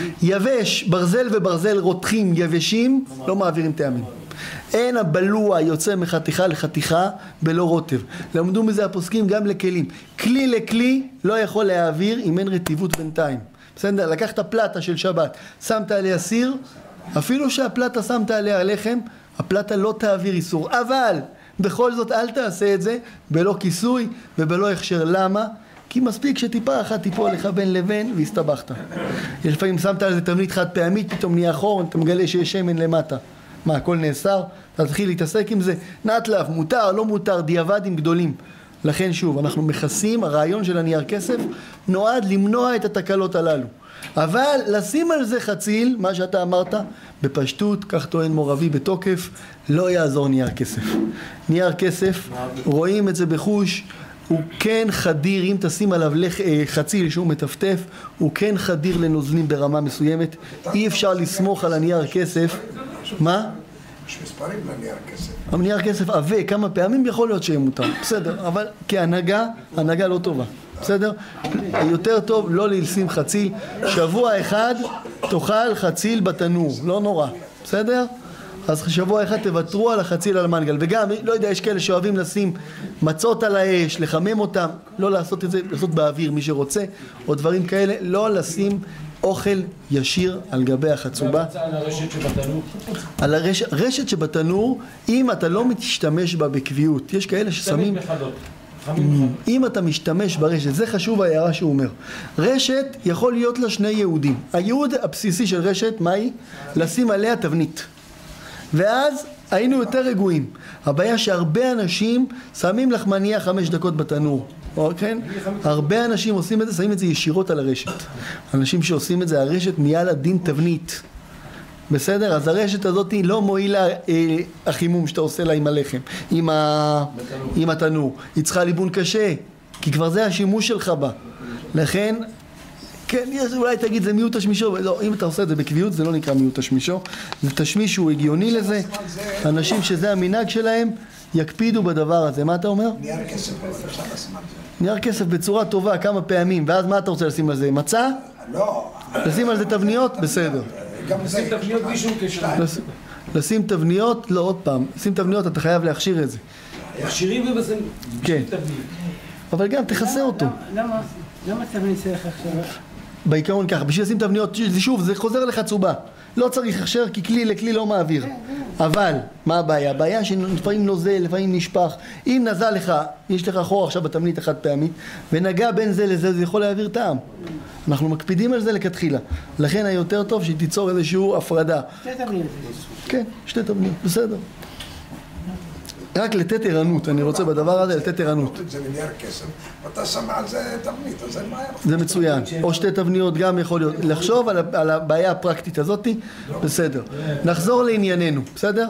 יבש, ברזל וברזל רותחים יבשים, לא מעבירים טעמים. אין הבלוע יוצא מחתיכה לחתיכה בלא רוטב. למדו מזה הפוסקים גם לכלים. כלי לכלי לא יכול להעביר אם אין רטיבות בינתיים. בסדר? לקחת פלטה של שבת, שמת עליה סיר, אפילו שהפלטה שמת עליה לחם, הפלטה לא תעביר איסור. אבל בכל זאת אל תעשה את זה בלא כיסוי ובלא הכשר. למה? כי מספיק שטיפה אחת תיפול לך בין לבין והסתבכת. לפעמים שמת על זה תבנית חד פעמית, פתאום נהיה חורן, אתה מגלה שיש שמן למטה. מה, הכל נאסר? אתה תתחיל להתעסק עם זה? נטלף, מותר, לא מותר, דיעבדים גדולים. לכן שוב, אנחנו מכסים, הרעיון של הנייר כסף נועד למנוע את התקלות הללו. אבל לשים על זה חציל, מה שאתה אמרת, בפשטות, כך טוען מורבי בתוקף, לא יעזור נייר כסף. נייר כסף, רואים את זה בחוש, הוא כן חדיר, אם תשים עליו חציל שהוא מטפטף, הוא כן חדיר לנוזלים ברמה מסוימת. אי אפשר לסמוך על הנייר כסף. מה? יש מספרים לנייר כסף. הנייר כסף עווה כמה פעמים, יכול להיות שיהיה מותר, בסדר, אבל כהנהגה, הנהגה לא טובה, בסדר? יותר טוב לא לשים חציל, שבוע אחד תאכל חציל בתנור, לא נורא, בסדר? אז שבוע אחד תוותרו על החציל על המנגל. וגם, לא יודע, יש כאלה שאוהבים לשים מצות על האש, לחמם אותם, לא לעשות את זה, לעשות באוויר מי שרוצה, או דברים כאלה, לא לשים אוכל ישיר על גבי החצובה. על הרשת שבתנור? על הרשת שבתנור, אם אתה לא משתמש בה בקביעות, יש כאלה ששמים... אם אתה משתמש ברשת, זה חשוב ההערה שהוא אומר. רשת יכול להיות לה שני ייעודים. הייעוד הבסיסי של רשת, מה היא? לשים עליה תבנית. ואז היינו יותר רגועים. הבעיה שהרבה אנשים שמים לחמניה 5 דקות בתנור. כן? הרבה אנשים עושים את זה, שמים את זה ישירות על הרשת. אנשים שעושים את זה, הרשת נהיה לה דין תבנית. בסדר? אז הרשת הזאת לא מועילה החימום שאתה עושה לה עם הלחם, עם התנור. היא צריכה ליבון קשה, כי כבר זה השימוש שלך בה. לכן, כן, אולי תגיד זה מיעוט תשמישו, לא, אם אתה עושה את זה בקביעות זה לא נקרא מיעוט תשמישו, זה תשמיש שהוא הגיוני לזה. אנשים שזה המנהג שלהם יקפידו בדבר הזה. מה אתה אומר? נייר כסף אפשר לשים על זה. נייר כסף בצורה טובה כמה פעמים, ואז מה אתה רוצה לשים על זה? מצה? לא. לשים על זה תבניות? בסדר. לשים תבניות בלי שום קשר. לשים תבניות? לא, עוד פעם. לשים תבניות אתה חייב להכשיר את זה. מכשירים ובשים כן. תבניות. אבל גם תכסה אותו. למה תבנית צריך עכשיו? בעיקרון ככה, בשביל לשים תבניות, שוב, זה חוזר לחצובה. לא צריך הכשר כי כלי לכלי לא מעביר. אבל, מה הבעיה? הבעיה שלפעמים נוזל, לפעמים נשפך. אם נזל לך, יש לך חור עכשיו בתבנית החד פעמית, ונגע בין זה לזה, זה יכול להעביר טעם. אנחנו מקפידים על זה לכתחילה. לכן היותר טוב שתיצור איזשהו הפרדה. שתי תבניות. כן, שתי תבניות, בסדר. רק לתת ערנות, אני רוצה בדבר הזה לתת ערנות. זה מנייר כסף, ואתה שם על זה תבנית, אז זה מהר. זה מצוין. או שתי תבניות גם יכול להיות. לחשוב על הבעיה הפרקטית הזאת, בסדר. נחזור לענייננו, בסדר?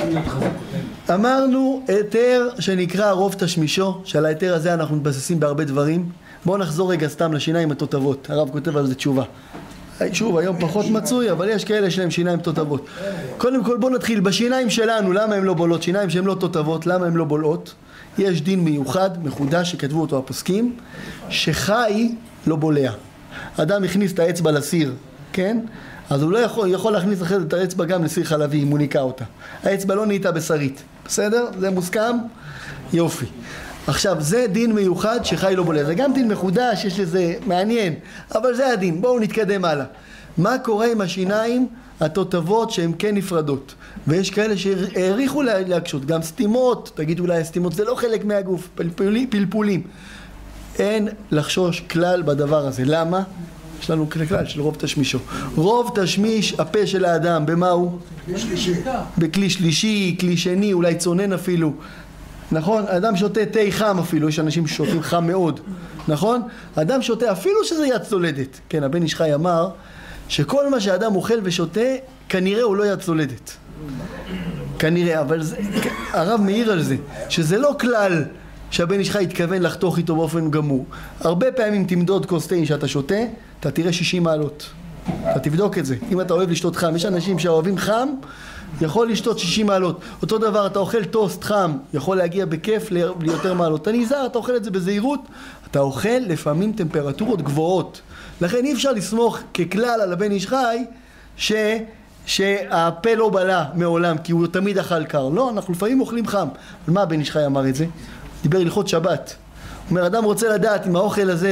אמרנו היתר שנקרא רוב תשמישו, שעל ההיתר הזה אנחנו מתבססים בהרבה דברים. בואו נחזור רגע סתם לשיניים התותבות. הרב כותב על זה תשובה. שוב, היום פחות מצוי, אבל יש כאלה שלהם שיניים תותבות. קודם כל בואו נתחיל בשיניים שלנו, למה הם לא בולעות? שיניים שהן לא תותבות, למה הם לא בולעות? יש דין מיוחד, מחודש, שכתבו אותו הפוסקים, שחי לא בולע. אדם הכניס את האצבע לסיר, כן? אז הוא לא יכול להכניס אחרי זה את האצבע גם לסיר חלבי, אם הוא ניקה אותה. האצבע לא נהייתה בשרית, בסדר? זה מוסכם? יופי. עכשיו, זה דין מיוחד שחי לא בולע. זה גם דין מחודש, יש לזה מעניין, אבל זה הדין. בואו נתקדם הלאה. מה קורה עם השיניים התותבות שהן כן נפרדות? ויש כאלה שהעריכו להקשות, גם סתימות, תגיד אולי סתימות, זה לא חלק מהגוף, פלפולים. אין לחשוש כלל בדבר הזה. למה? יש לנו כלל של רוב תשמישו. רוב תשמיש הפה של האדם, במה הוא? כלי שלישי. בכלי שלישי, כלי שני, אולי צונן אפילו. נכון? אדם שותה תה חם אפילו, יש אנשים ששותים חם מאוד. נכון? אדם שותה אפילו שזה יד צולדת. כן, הבן איש חי אמר שכל מה שאדם אוכל ושותה, כנראה הוא לא יד צולדת. כנראה, אבל זה, הרב מעיר על זה, שזה לא כלל שהבן איש חי התכוון לחתוך איתו באופן גמור. הרבה פעמים תמדוד כוס תה שאתה שותה, אתה תראה 60 מעלות. אתה תבדוק את זה. אם אתה אוהב לשתות חם, יש אנשים שאוהבים חם, יכול לשתות 60 מעלות. אותו דבר, אתה אוכל טוסט חם, יכול להגיע בכיף ליותר מעלות. אתה נזהר, אתה אוכל את זה בזהירות, אתה אוכל לפעמים טמפרטורות גבוהות. לכן אי אפשר לסמוך ככלל על הבן איש חי שהפה לא בלה מעולם, כי הוא תמיד אכל קר. לא, אנחנו לפעמים אוכלים חם. אבל מה הבן איש חי אמר את זה? דיבר הלכות שבת. הוא אומר, אדם רוצה לדעת אם האוכל הזה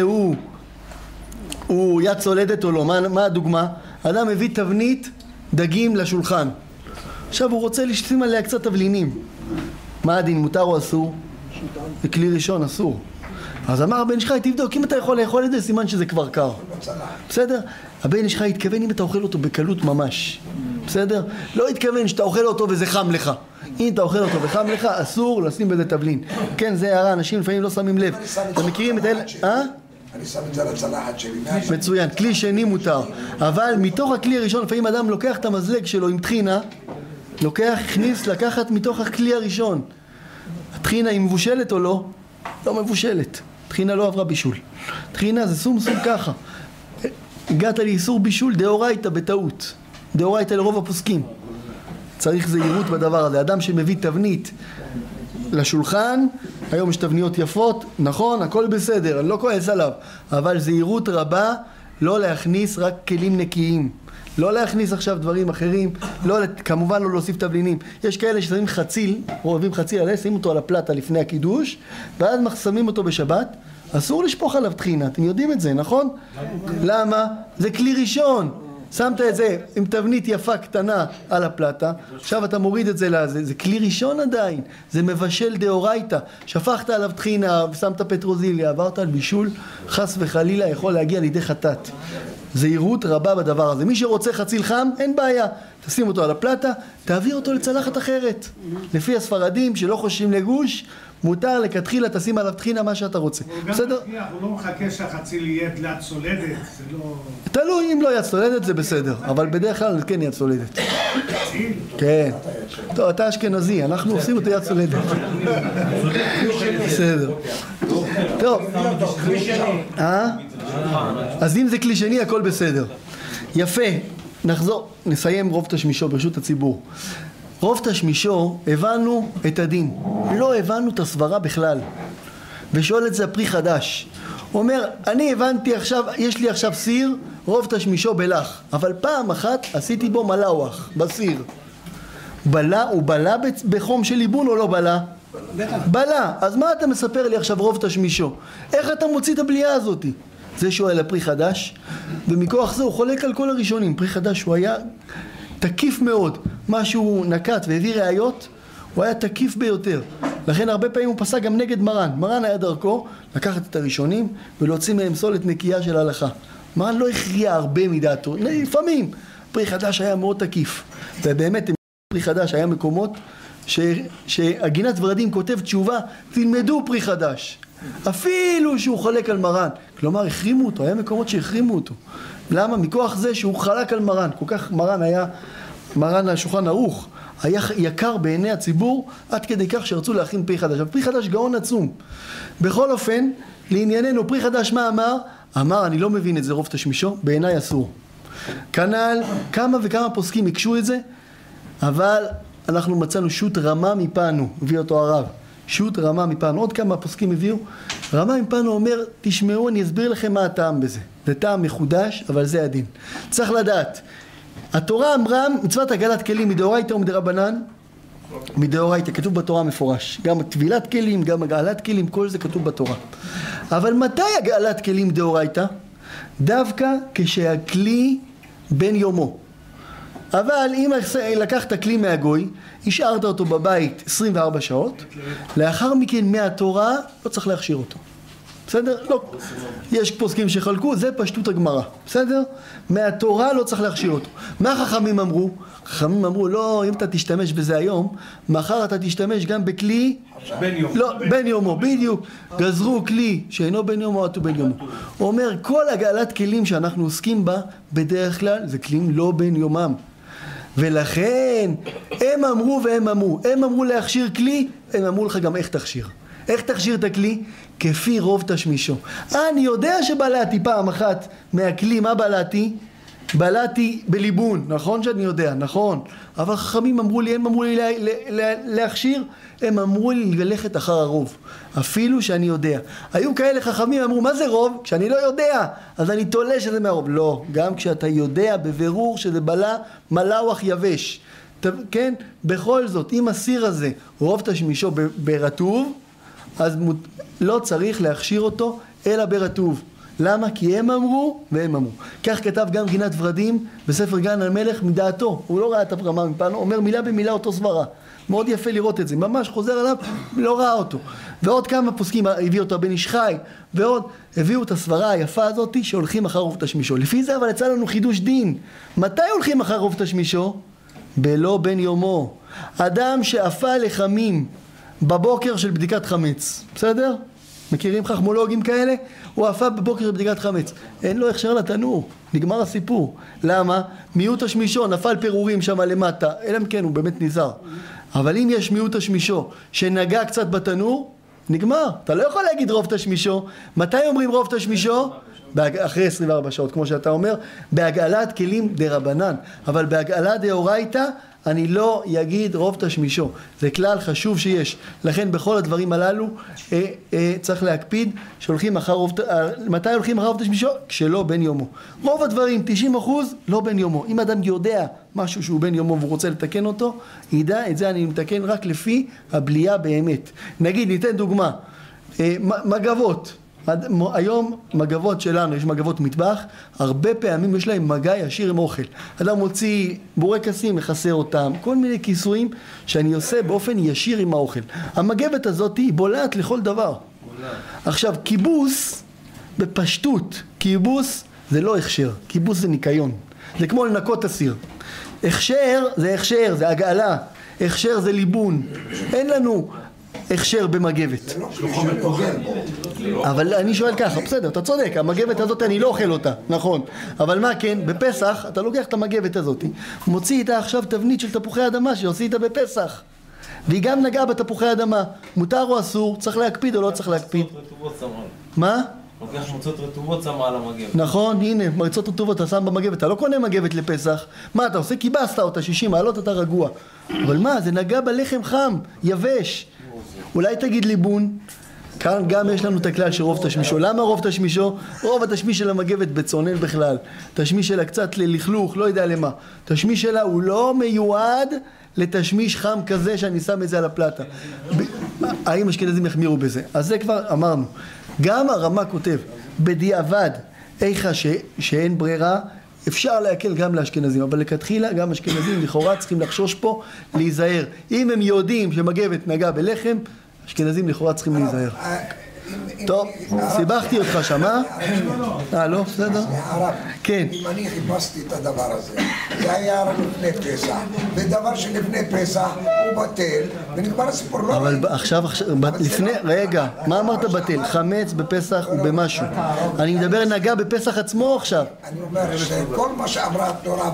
הוא יד צולדת או לא. מה הדוגמה? אדם מביא תבנית דגים לשולחן. עכשיו הוא רוצה לשים עליה קצת תבלינים. מה הדין, מותר או אסור? בכלי ראשון אסור. אז אמר הבן איש חי, תבדוק, אם אתה יכול לאכול את זה, סימן שזה כבר קר. בסדר? הבן איש חי התכוון אם אתה אוכל אותו בקלות ממש. בסדר? לא התכוון שאתה אוכל אותו וזה חם לך. אם אתה אוכל אותו וחם לך, אסור לשים בזה תבלין. כן, זה הערה, אנשים לפעמים לא שמים לב. אתם מכירים את אלה? אני שם את זה לצלחת שלי. מצוין, כלי שני מותר. אבל מתוך הכלי הראשון, לפעמים אדם לוקח את המזלג שלו עם טחינה, הכניס לקחת מתוך הכלי הראשון. הטחינה היא מבושלת או לא? לא מבושלת. טחינה לא עברה בישול. טחינה זה סום ככה. הגעת לאיסור בישול דאורייתא בטעות. דאורייתא לרוב הפוסקים. צריך זהירות בדבר הזה. אדם שמביא תבנית לשולחן, היום יש תבניות יפות, נכון, הכל בסדר, אני לא כועס עליו, אבל זהירות רבה לא להכניס רק כלים נקיים, לא להכניס עכשיו דברים אחרים, כמובן לא להוסיף תבלינים. יש כאלה ששמים חציל, אוהבים חציל עליה, שמים אותו על הפלטה לפני הקידוש, ואז שמים אותו בשבת, אסור לשפוך עליו טחינה, אתם יודעים את זה, נכון? למה? זה כלי ראשון. שמת את זה עם תבנית יפה קטנה על הפלטה, עכשיו אתה מוריד את זה לזה, זה כלי ראשון עדיין, זה מבשל דאורייתא, שפכת עליו טחינה ושמת פטרוזיליה, עברת על בישול, חס וחלילה יכול להגיע לידי חטאת. זהירות רבה בדבר הזה. מי שרוצה חציל חם, אין בעיה, תשים אותו על הפלטה, תעביר אותו לצלחת אחרת. לפי הספרדים שלא חושבים לגוש, מותר לכתחילה, תשים עליו טחינה מה שאתה רוצה. בסדר? הוא לא מחכה שהחציל יהיה ליד צולדת, זה לא... תלוי, אם לא יד צולדת זה בסדר, אבל בדרך כלל כן יד צולדת. כן. טוב, אתה אשכנזי, אנחנו עושים אותו יד צולדת. בסדר. טוב. אז אם זה כלי שני, הכל בסדר. יפה. נחזור, נסיים רוב תשמישו ברשות הציבור. רוב תשמישו הבנו את הדין, לא הבנו את הסברה בכלל. ושואל את זה פרי חדש. הוא אומר, אני הבנתי עכשיו, יש לי עכשיו סיר, רוב תשמישו בלח, אבל פעם אחת עשיתי בו מלאוח, בסיר. בלה, הוא בלה בחום של ליבון או לא בלה? בלה. אז מה אתה מספר לי עכשיו רוב תשמישו? איך אתה מוציא את הבליעה הזאת? זה שואל הפרי חדש, ומכוח זה הוא חולק על כל הראשונים. פרי חדש הוא היה תקיף מאוד, מה שהוא נקט והביא ראיות, הוא היה תקיף ביותר. לכן הרבה פעמים הוא פסק גם נגד מרן. מרן היה דרכו לקחת את הראשונים ולהוציא מהם סולת נקייה של ההלכה. מרן לא הכריע הרבה מדעתו, לפעמים. פרי חדש היה מאוד תקיף, ובאמת פרי חדש היה מקומות שהגינת ורדים כותב תשובה, תלמדו פרי חדש. אפילו שהוא חולק על מרן, כלומר החרימו אותו, היה מקומות שהחרימו אותו. למה? מכוח זה שהוא חלק על מרן, כל כך מרן היה, מרן השולחן ערוך, היה יקר בעיני הציבור, עד כדי כך שרצו להכין פרי חדש. אבל פרי חדש גאון עצום. בכל אופן, לענייננו, פרי חדש מה אמר? אמר, אני לא מבין את זה רוב תשמישו, בעיניי אסור. כנ"ל, כמה וכמה פוסקים הקשו את זה, אבל אנחנו מצאנו שוט רמה מפנו, הביא אותו הרב. שוט רמה מפנו, עוד כמה פוסקים הביאו. רמה מפנו אומר, תשמעו, אני אסביר לכם מה הטעם בזה. זה טעם מחודש, אבל זה הדין. צריך לדעת, התורה אמרה, מצוות הגעלת כלים מדאורייתא ומדרבנן, מדאורייתא, כתוב בתורה מפורש. גם טבילת כלים, גם הגעלת כלים, כל זה כתוב בתורה. אבל מתי הגעלת כלים דאורייתא? דווקא כשהכלי בן יומו. אבל אם לקחת כלי מהגוי, השארת אותו בבית 24 שעות, לאחר מכן מהתורה לא צריך להכשיר אותו. בסדר? לא. יש פוסקים שחלקו, זה פשטות הגמרא. בסדר? מהתורה לא צריך להכשיר אותו. מה חכמים אמרו? חכמים אמרו, לא, אם אתה תשתמש בזה היום, מחר אתה תשתמש גם בכלי בן יומו. לא, בן יומו, בדיוק. גזרו כלי שאינו בן יומו, עטו בן יומו. הוא אומר, כל הגעלת כלים שאנחנו עוסקים בה, בדרך כלל, זה כלים לא בן יומם. ולכן, הם אמרו והם אמרו. הם אמרו להכשיר כלי, הם אמרו לך גם איך תכשיר. איך תכשיר את הכלי? כפי רוב תשמישו. אני יודע שבלעתי פעם אחת מהכלי, מה בלעתי? בלעתי בליבון, נכון שאני יודע, נכון. אבל חכמים אמרו לי, הם אמרו לי להכשיר, הם אמרו לי ללכת אחר הרוב. אפילו שאני יודע. היו כאלה חכמים אמרו, מה זה רוב? כשאני לא יודע, אז אני תולה שזה מהרוב. לא, גם כשאתה יודע בבירור שזה מלאוח יבש. כן? בכל זאת, אם הסיר הזה רוב תשמישו ברטוב, אז לא צריך להכשיר אותו אלא ברטוב. למה? כי הם אמרו והם אמרו. כך כתב גם גינת ורדים בספר גן המלך מדעתו. הוא לא ראה את הפרמה מפנו, אומר מילה במילה אותו סברה. מאוד יפה לראות את זה. ממש חוזר עליו, לא ראה אותו. ועוד כמה פוסקים הביאו אותו בן איש חי, ועוד הביאו את הסברה היפה הזאת שהולכים אחר רוב תשמישו. לפי זה אבל יצא לנו חידוש דין. מתי הולכים אחר רוב תשמישו? בלא בן יומו. אדם שאפה לחמים בבוקר של בדיקת חמץ. בסדר? מכירים חכמולוגים כאלה? הוא אפה בבוקר של בדיקת חמץ. אין לו הכשר לתנור. נגמר הסיפור. למה? מיעוט השמישו נפל פירורים שם למטה. אלא אם כן, הוא באמת נזהר. אבל אם יש מיעוט השמישו שנגע קצת בתנור, נגמר. אתה לא יכול להגיד רוב תשמישו. מתי אומרים רוב תשמישו? אחרי 24 שעות, כמו שאתה אומר, בהגעלת כלים דרבנן. אבל בהגעלת דאורייתא, אני לא יגיד רוב תשמישו. זה כלל חשוב שיש. לכן בכל הדברים הללו צריך להקפיד שהולכים אחר רוב, מתי הולכים אחר רוב תשמישו? כשלא בן יומו. רוב הדברים, 90% לא בן יומו. אם אדם יודע משהו שהוא בן יומו והוא רוצה לתקן אותו, ידע את זה אני מתקן רק לפי הבליעה באמת. נגיד, ניתן דוגמה. מגבות. היום מגבות שלנו, יש מגבות מטבח, הרבה פעמים יש להם מגע ישיר עם אוכל. אדם מוציא בורקסים, מכסה אותם, כל מיני כיסויים שאני עושה באופן ישיר עם האוכל. המגבת הזאת היא בולעת לכל דבר. עכשיו, כיבוס, בפשטות, כיבוס זה לא הכשר, כיבוס זה ניקיון. זה כמו לנקות הסיר. הכשר זה הכשר, זה הגעלה. הכשר זה ליבון. אין לנו הכשר במגבת. אבל אני שואל ככה, בסדר, אתה צודק, המגבת הזאת אני לא אוכל אותה, נכון. אבל מה כן, בפסח אתה לוקח את המגבת הזאת, מוציא איתה עכשיו תבנית של תפוחי אדמה שעושה איתה בפסח, והיא גם נגעה בתפוחי אדמה. מותר או אסור? צריך להקפיד או לא צריך להקפיד? מה? לוקח מוצות רטובות שמה על המגבת. נכון, הנה, מריצות רטובות אתה שם במגבת, אתה לא קונה מגבת לפסח. מה אתה עושה? קיבסת אותה 60 מעלות, אתה רגוע. אבל מה, זה נגע בלחם חם, יבש. אולי תגיד ליבון, כאן גם יש לנו את הכלל של רוב תשמישו. למה רוב תשמישו? רוב התשמיש של המגבת בצונן בכלל. תשמיש שלה קצת ללכלוך, לא יודע למה. תשמיש שלה הוא לא מיועד לתשמיש חם כזה שאני שם את זה על הפלטה. האם אשכנזים יחמירו בזה? אז זה כבר אמרנו. גם הרמה כותב, בדיעבד, איכה שאין ברירה, אפשר להקל גם לאשכנזים, אבל לכתחילה גם אשכנזים לכאורה צריכים לחשוש פה, להיזהר. אם הם יודעים שמגבת נגע בלחם, אשכנזים לכאורה צריכים להיזהר. טוב, סיבכתי אותך שם, לא, בסדר? כן. אם אני חיפשתי את הדבר הזה, זה היה רק לפני פסח, ודבר שלפני פסח הוא בטל, ונגמר הסיפור. אבל עכשיו, לפני, רגע, מה אמרת בטל? חמץ בפסח ובמשהו. אני מדבר נגע בפסח עצמו עכשיו. אני אומר שכל מה שאמרה התורה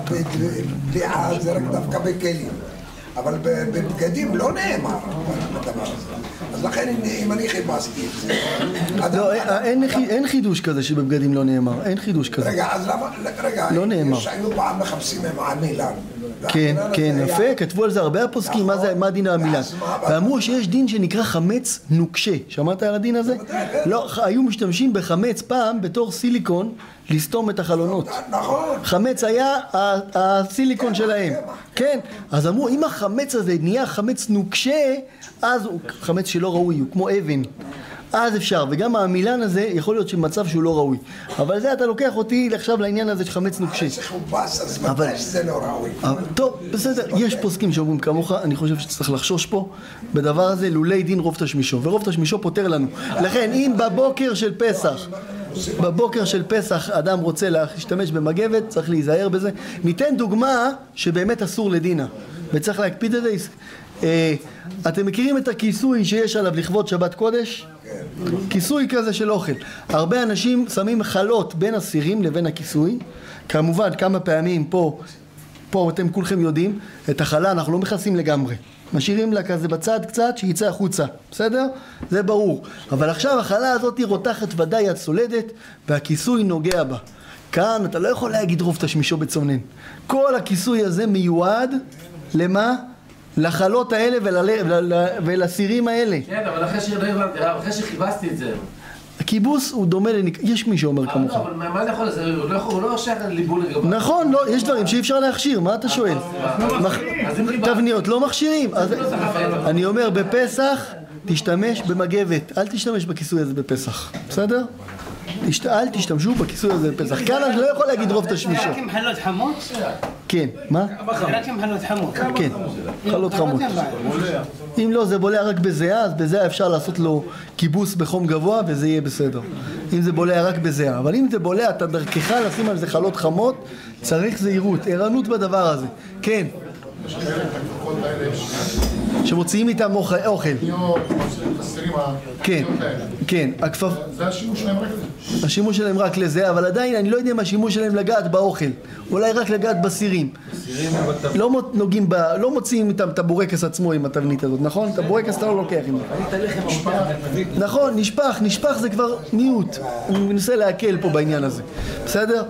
בדעה זה רק דווקא בכלים. אבל בבגדים לא נאמר הדבר הזה. אז לכן אם אני חיפשתי את זה... לא, אין חידוש כזה שבבגדים לא נאמר, אין חידוש כזה. רגע, אז למה... רגע, לא נאמר. שהיו פעם מחפשים עם העמילן. כן, כן, יפה, כתבו על זה הרבה הפוסקים, מה דין העמילן. ואמרו שיש דין שנקרא חמץ נוקשה. שמעת על הדין הזה? לא, היו משתמשים בחמץ פעם בתור סיליקון לסתום את החלונות. נכון. חמץ היה הסיליקון שלהם. כן, אז אמרו, אם החמץ הזה נהיה חמץ נוקשה, אז הוא חמץ שלא ראוי, הוא כמו אבן. אז אפשר, וגם המילן הזה יכול להיות שמצב שהוא לא ראוי. אבל זה אתה לוקח אותי עכשיו לעניין הזה שחמץ נוקשה. זה חובס, אז ודאי שזה לא ראוי. טוב, בסדר, יש פוסקים שאומרים כמוך, אני חושב שצריך לחשוש פה בדבר הזה, לולי דין רוב תשמישו, ורוב תשמישו פותר לנו. לכן, אם בבוקר של פסח אדם רוצה להשתמש במגבת, צריך להיזהר בזה. ניתן דוגמה שבאמת אסור לדינה, וצריך להקפיד את זה. אתם מכירים את הכיסוי שיש עליו לכבוד שבת קודש? כיסוי כזה של אוכל. הרבה אנשים שמים חלות בין הסירים לבין הכיסוי. כמובן כמה פעמים פה אתם כולכם יודעים, את החלה אנחנו לא מכסים לגמרי, משאירים לה כזה בצד קצת שיצא החוצה, בסדר? זה ברור. אבל עכשיו החלה הזאת היא רותחת ודאי עד סולדת והכיסוי נוגע בה. כאן אתה לא יכול להגיד רוב תשמישו בצונן. כל הכיסוי הזה מיועד למה? לחלות האלה ולסירים האלה. כן, אבל אחרי שחיבסתי את זה. הכיבוס הוא דומה יש מי שאומר כמוך. אבל מה זה יכול? הוא לא שייך ליבול לגביו. נכון, לא, יש דברים שאי אפשר להכשיר, מה אתה שואל? תבניות לא מכשירים. אני אומר בפסח תשתמש במגבת, אל תשתמש בכיסוי הזה בפסח, בסדר? אל תשתמשו בכיסוי הזה בפסח. כאן אני לא יכול להגיד רוב תשמישו. רק עם חלות חמות? כן, מה? רק עם חלות חמות. כן, חלות חמות. אם לא, זה בולע רק בזיעה, אז בזיעה אפשר לעשות לו כיבוס בחום גבוה וזה יהיה בסדר. אם זה בולע רק בזיעה. אבל אם זה בולע, אתה דרכך לשים על זה חלות חמות, צריך זהירות, ערנות בדבר הזה. כן. שמוציאים איתם אוכל. כן, כן. זה השימוש שלהם רק לזה. השימוש שלהם רק לזה, אבל עדיין אני לא יודע אם השימוש שלהם לגעת באוכל. אולי רק לגעת בסירים. לא נוגעים לא מוציאים איתם את הבורקס עצמו עם התבנית הזאת, נכון? את הבורקס אתה לא לוקח עם זה. נכון, נשפח זה כבר מיעוט. אני מנסה להקל פה בעניין הזה. בסדר?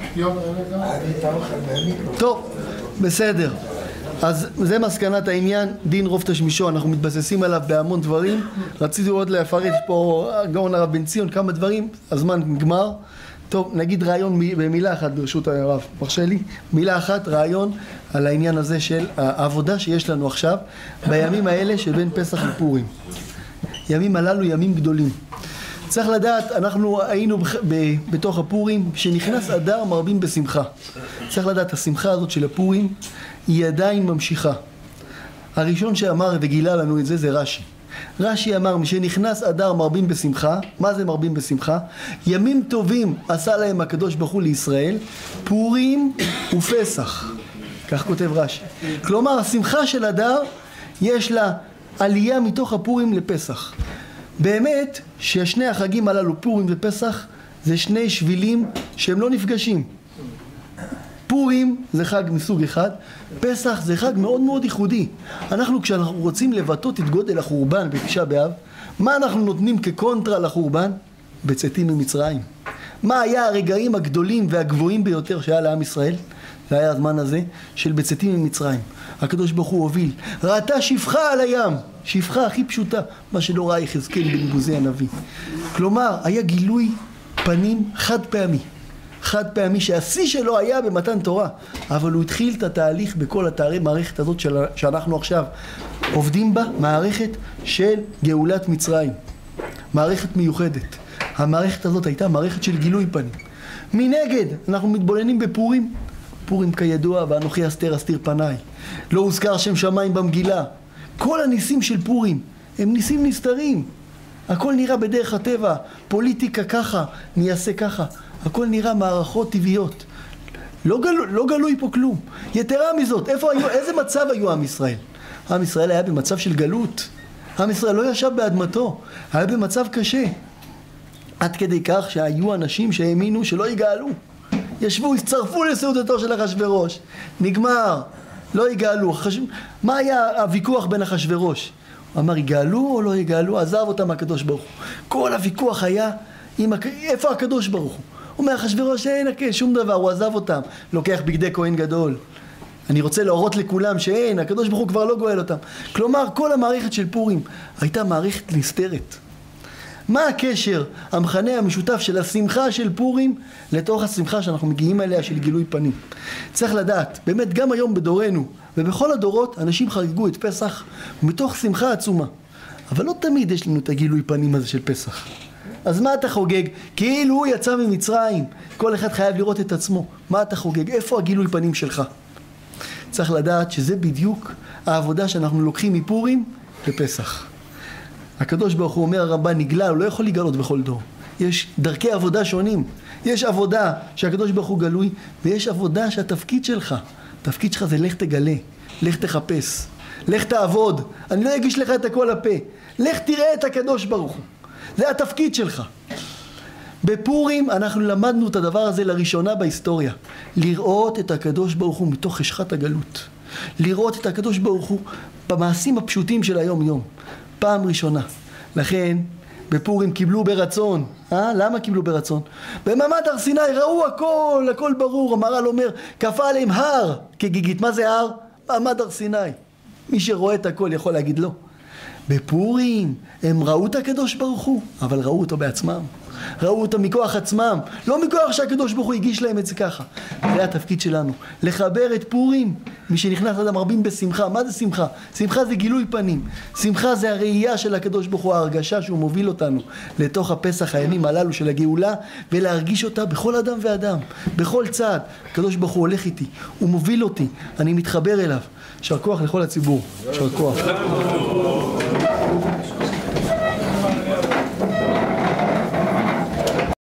טוב, בסדר. אז זה מסקנת העניין, דין רוב תשמישו, אנחנו מתבססים עליו בהמון דברים. רציתי עוד להפרט פה גאון הרב בן ציון כמה דברים, הזמן נגמר. טוב, נגיד רעיון במילה אחת ברשות הרב, מרשה לי? מילה אחת, רעיון על העניין הזה של העבודה שיש לנו עכשיו בימים האלה שבין פסח לפורים. ימים הללו ימים גדולים. צריך לדעת, אנחנו היינו בתוך הפורים, שנכנס אדר מרבים בשמחה. צריך לדעת, השמחה הזאת של הפורים היא עדיין ממשיכה. הראשון שאמר וגילה לנו את זה זה רש"י. רש"י אמר, משנכנס אדר מרבים בשמחה. מה זה מרבים בשמחה? ימים טובים עשה להם הקדוש ברוך הוא לישראל, פורים ופסח. כך כותב רש"י. כלומר, השמחה של אדר יש לה עלייה מתוך הפורים לפסח. באמת ששני החגים הללו, פורים ופסח, זה שני שבילים שהם לא נפגשים. פורים זה חג מסוג אחד, פסח זה חג מאוד מאוד ייחודי. כשאנחנו רוצים לבטאות את גודל החורבן בתשעה באב, מה אנחנו נותנים כקונטרה לחורבן? בצאתים ממצרים. מה היה הרגעים הגדולים והגבוהים ביותר שהיה לעם ישראל? זה היה הזמן הזה של בצאתים ממצרים. הקדוש ברוך הוא הוביל, ראתה שפחה על הים, שפחה הכי פשוטה, מה שלא ראה יחזקאל בנבוזי הנביא. כלומר, היה גילוי פנים חד פעמי שהשיא שלו היה במתן תורה, אבל הוא התחיל את התהליך בכל המערכת הזאת שאנחנו עכשיו עובדים בה, מערכת של גאולת מצרים, מערכת מיוחדת. המערכת הזאת הייתה מערכת של גילוי פנים. מנגד, אנחנו מתבוננים בפורים, פורים כידוע, ואנוכי אסתר פניי, לא הוזכר שם שמיים במגילה. כל הניסים של פורים הם ניסים נסתרים, הכל נראה בדרך הטבע, פוליטיקה ככה, נעשה ככה, הכל נראה מערכות טבעיות. לא גלוי פה כלום. יתרה מזאת, איזה מצב היו עם ישראל? עם ישראל היה במצב של גלות. עם ישראל לא ישב באדמתו, היה במצב קשה. עד כדי כך שהיו אנשים שהאמינו שלא יגאלו. ישבו, הצטרפו לסעודתו של אחשוורוש. נגמר, לא יגאלו. מה היה הוויכוח בין אחשוורוש? הוא אמר, יגאלו או לא יגאלו? עזב אותם הקדוש ברוך הוא. כל הוויכוח היה, איפה הקדוש ברוך הוא? הוא אומר, אחשוורוש אין שום דבר, הוא עזב אותם. לוקח בגדי כהן גדול. אני רוצה להורות לכולם שאין, הקדוש ברוך הוא כבר לא גואל אותם. כלומר, כל המערכת של פורים הייתה מערכת נסתרת. מה הקשר, המכנה המשותף של השמחה של פורים לתוך השמחה שאנחנו מגיעים אליה של גילוי פנים? צריך לדעת, באמת גם היום בדורנו ובכל הדורות אנשים חגגו את פסח מתוך שמחה עצומה. אבל לא תמיד יש לנו את הגילוי פנים הזה של פסח. אז מה אתה חוגג? כאילו הוא יצא ממצרים, כל אחד חייב לראות את עצמו. מה אתה חוגג? איפה הגילוי פנים שלך? צריך לדעת שזה בדיוק העבודה שאנחנו לוקחים מפורים לפסח. הקדוש ברוך הוא אומר, הרמב"ן נגלה, הוא לא יכול לגלות בכל דור. יש דרכי עבודה שונים. יש עבודה שהקדוש ברוך הוא גלוי, ויש עבודה שהתפקיד שלך, התפקיד שלך זה לך תגלה, לך תחפש, לך תעבוד. אני לא אגיש לך את הכל לפה. לך תראה את הקדוש ברוך הוא. זה התפקיד שלך. בפורים אנחנו למדנו את הדבר הזה לראשונה בהיסטוריה. לראות את הקדוש ברוך הוא מתוך חשכת הגלות. לראות את הקדוש ברוך הוא במעשים הפשוטים של היום יום. פעם ראשונה. לכן בפורים קיבלו ברצון. למה קיבלו ברצון? במעמד הר סיני ראו הכל, הכל ברור. המהר"ל אומר, כפה עליהם הר כגיגית. מה זה הר? מעמד הר סיני. מי שרואה את הכל יכול להגיד לא. בפורים הם ראו את הקדוש ברוך הוא, אבל ראו אותו בעצמם. ראו אותו מכוח עצמם, לא מכוח שהקדוש ברוך הוא הגיש להם את זה ככה. זה התפקיד שלנו, לחבר את פורים. מי שנכנס אדם מרבים בשמחה. מה זה שמחה? שמחה זה גילוי פנים. שמחה זה הראייה של הקדוש ברוך הוא, ההרגשה שהוא מוביל אותנו לתוך הפסח, הימים הללו של הגאולה, ולהרגיש אותה בכל אדם ואדם, בכל צעד. הקדוש ברוך הוא הולך איתי, הוא מוביל אותי, אני מתחבר אליו. יישר כוח לכל הציבור. יישר כוח.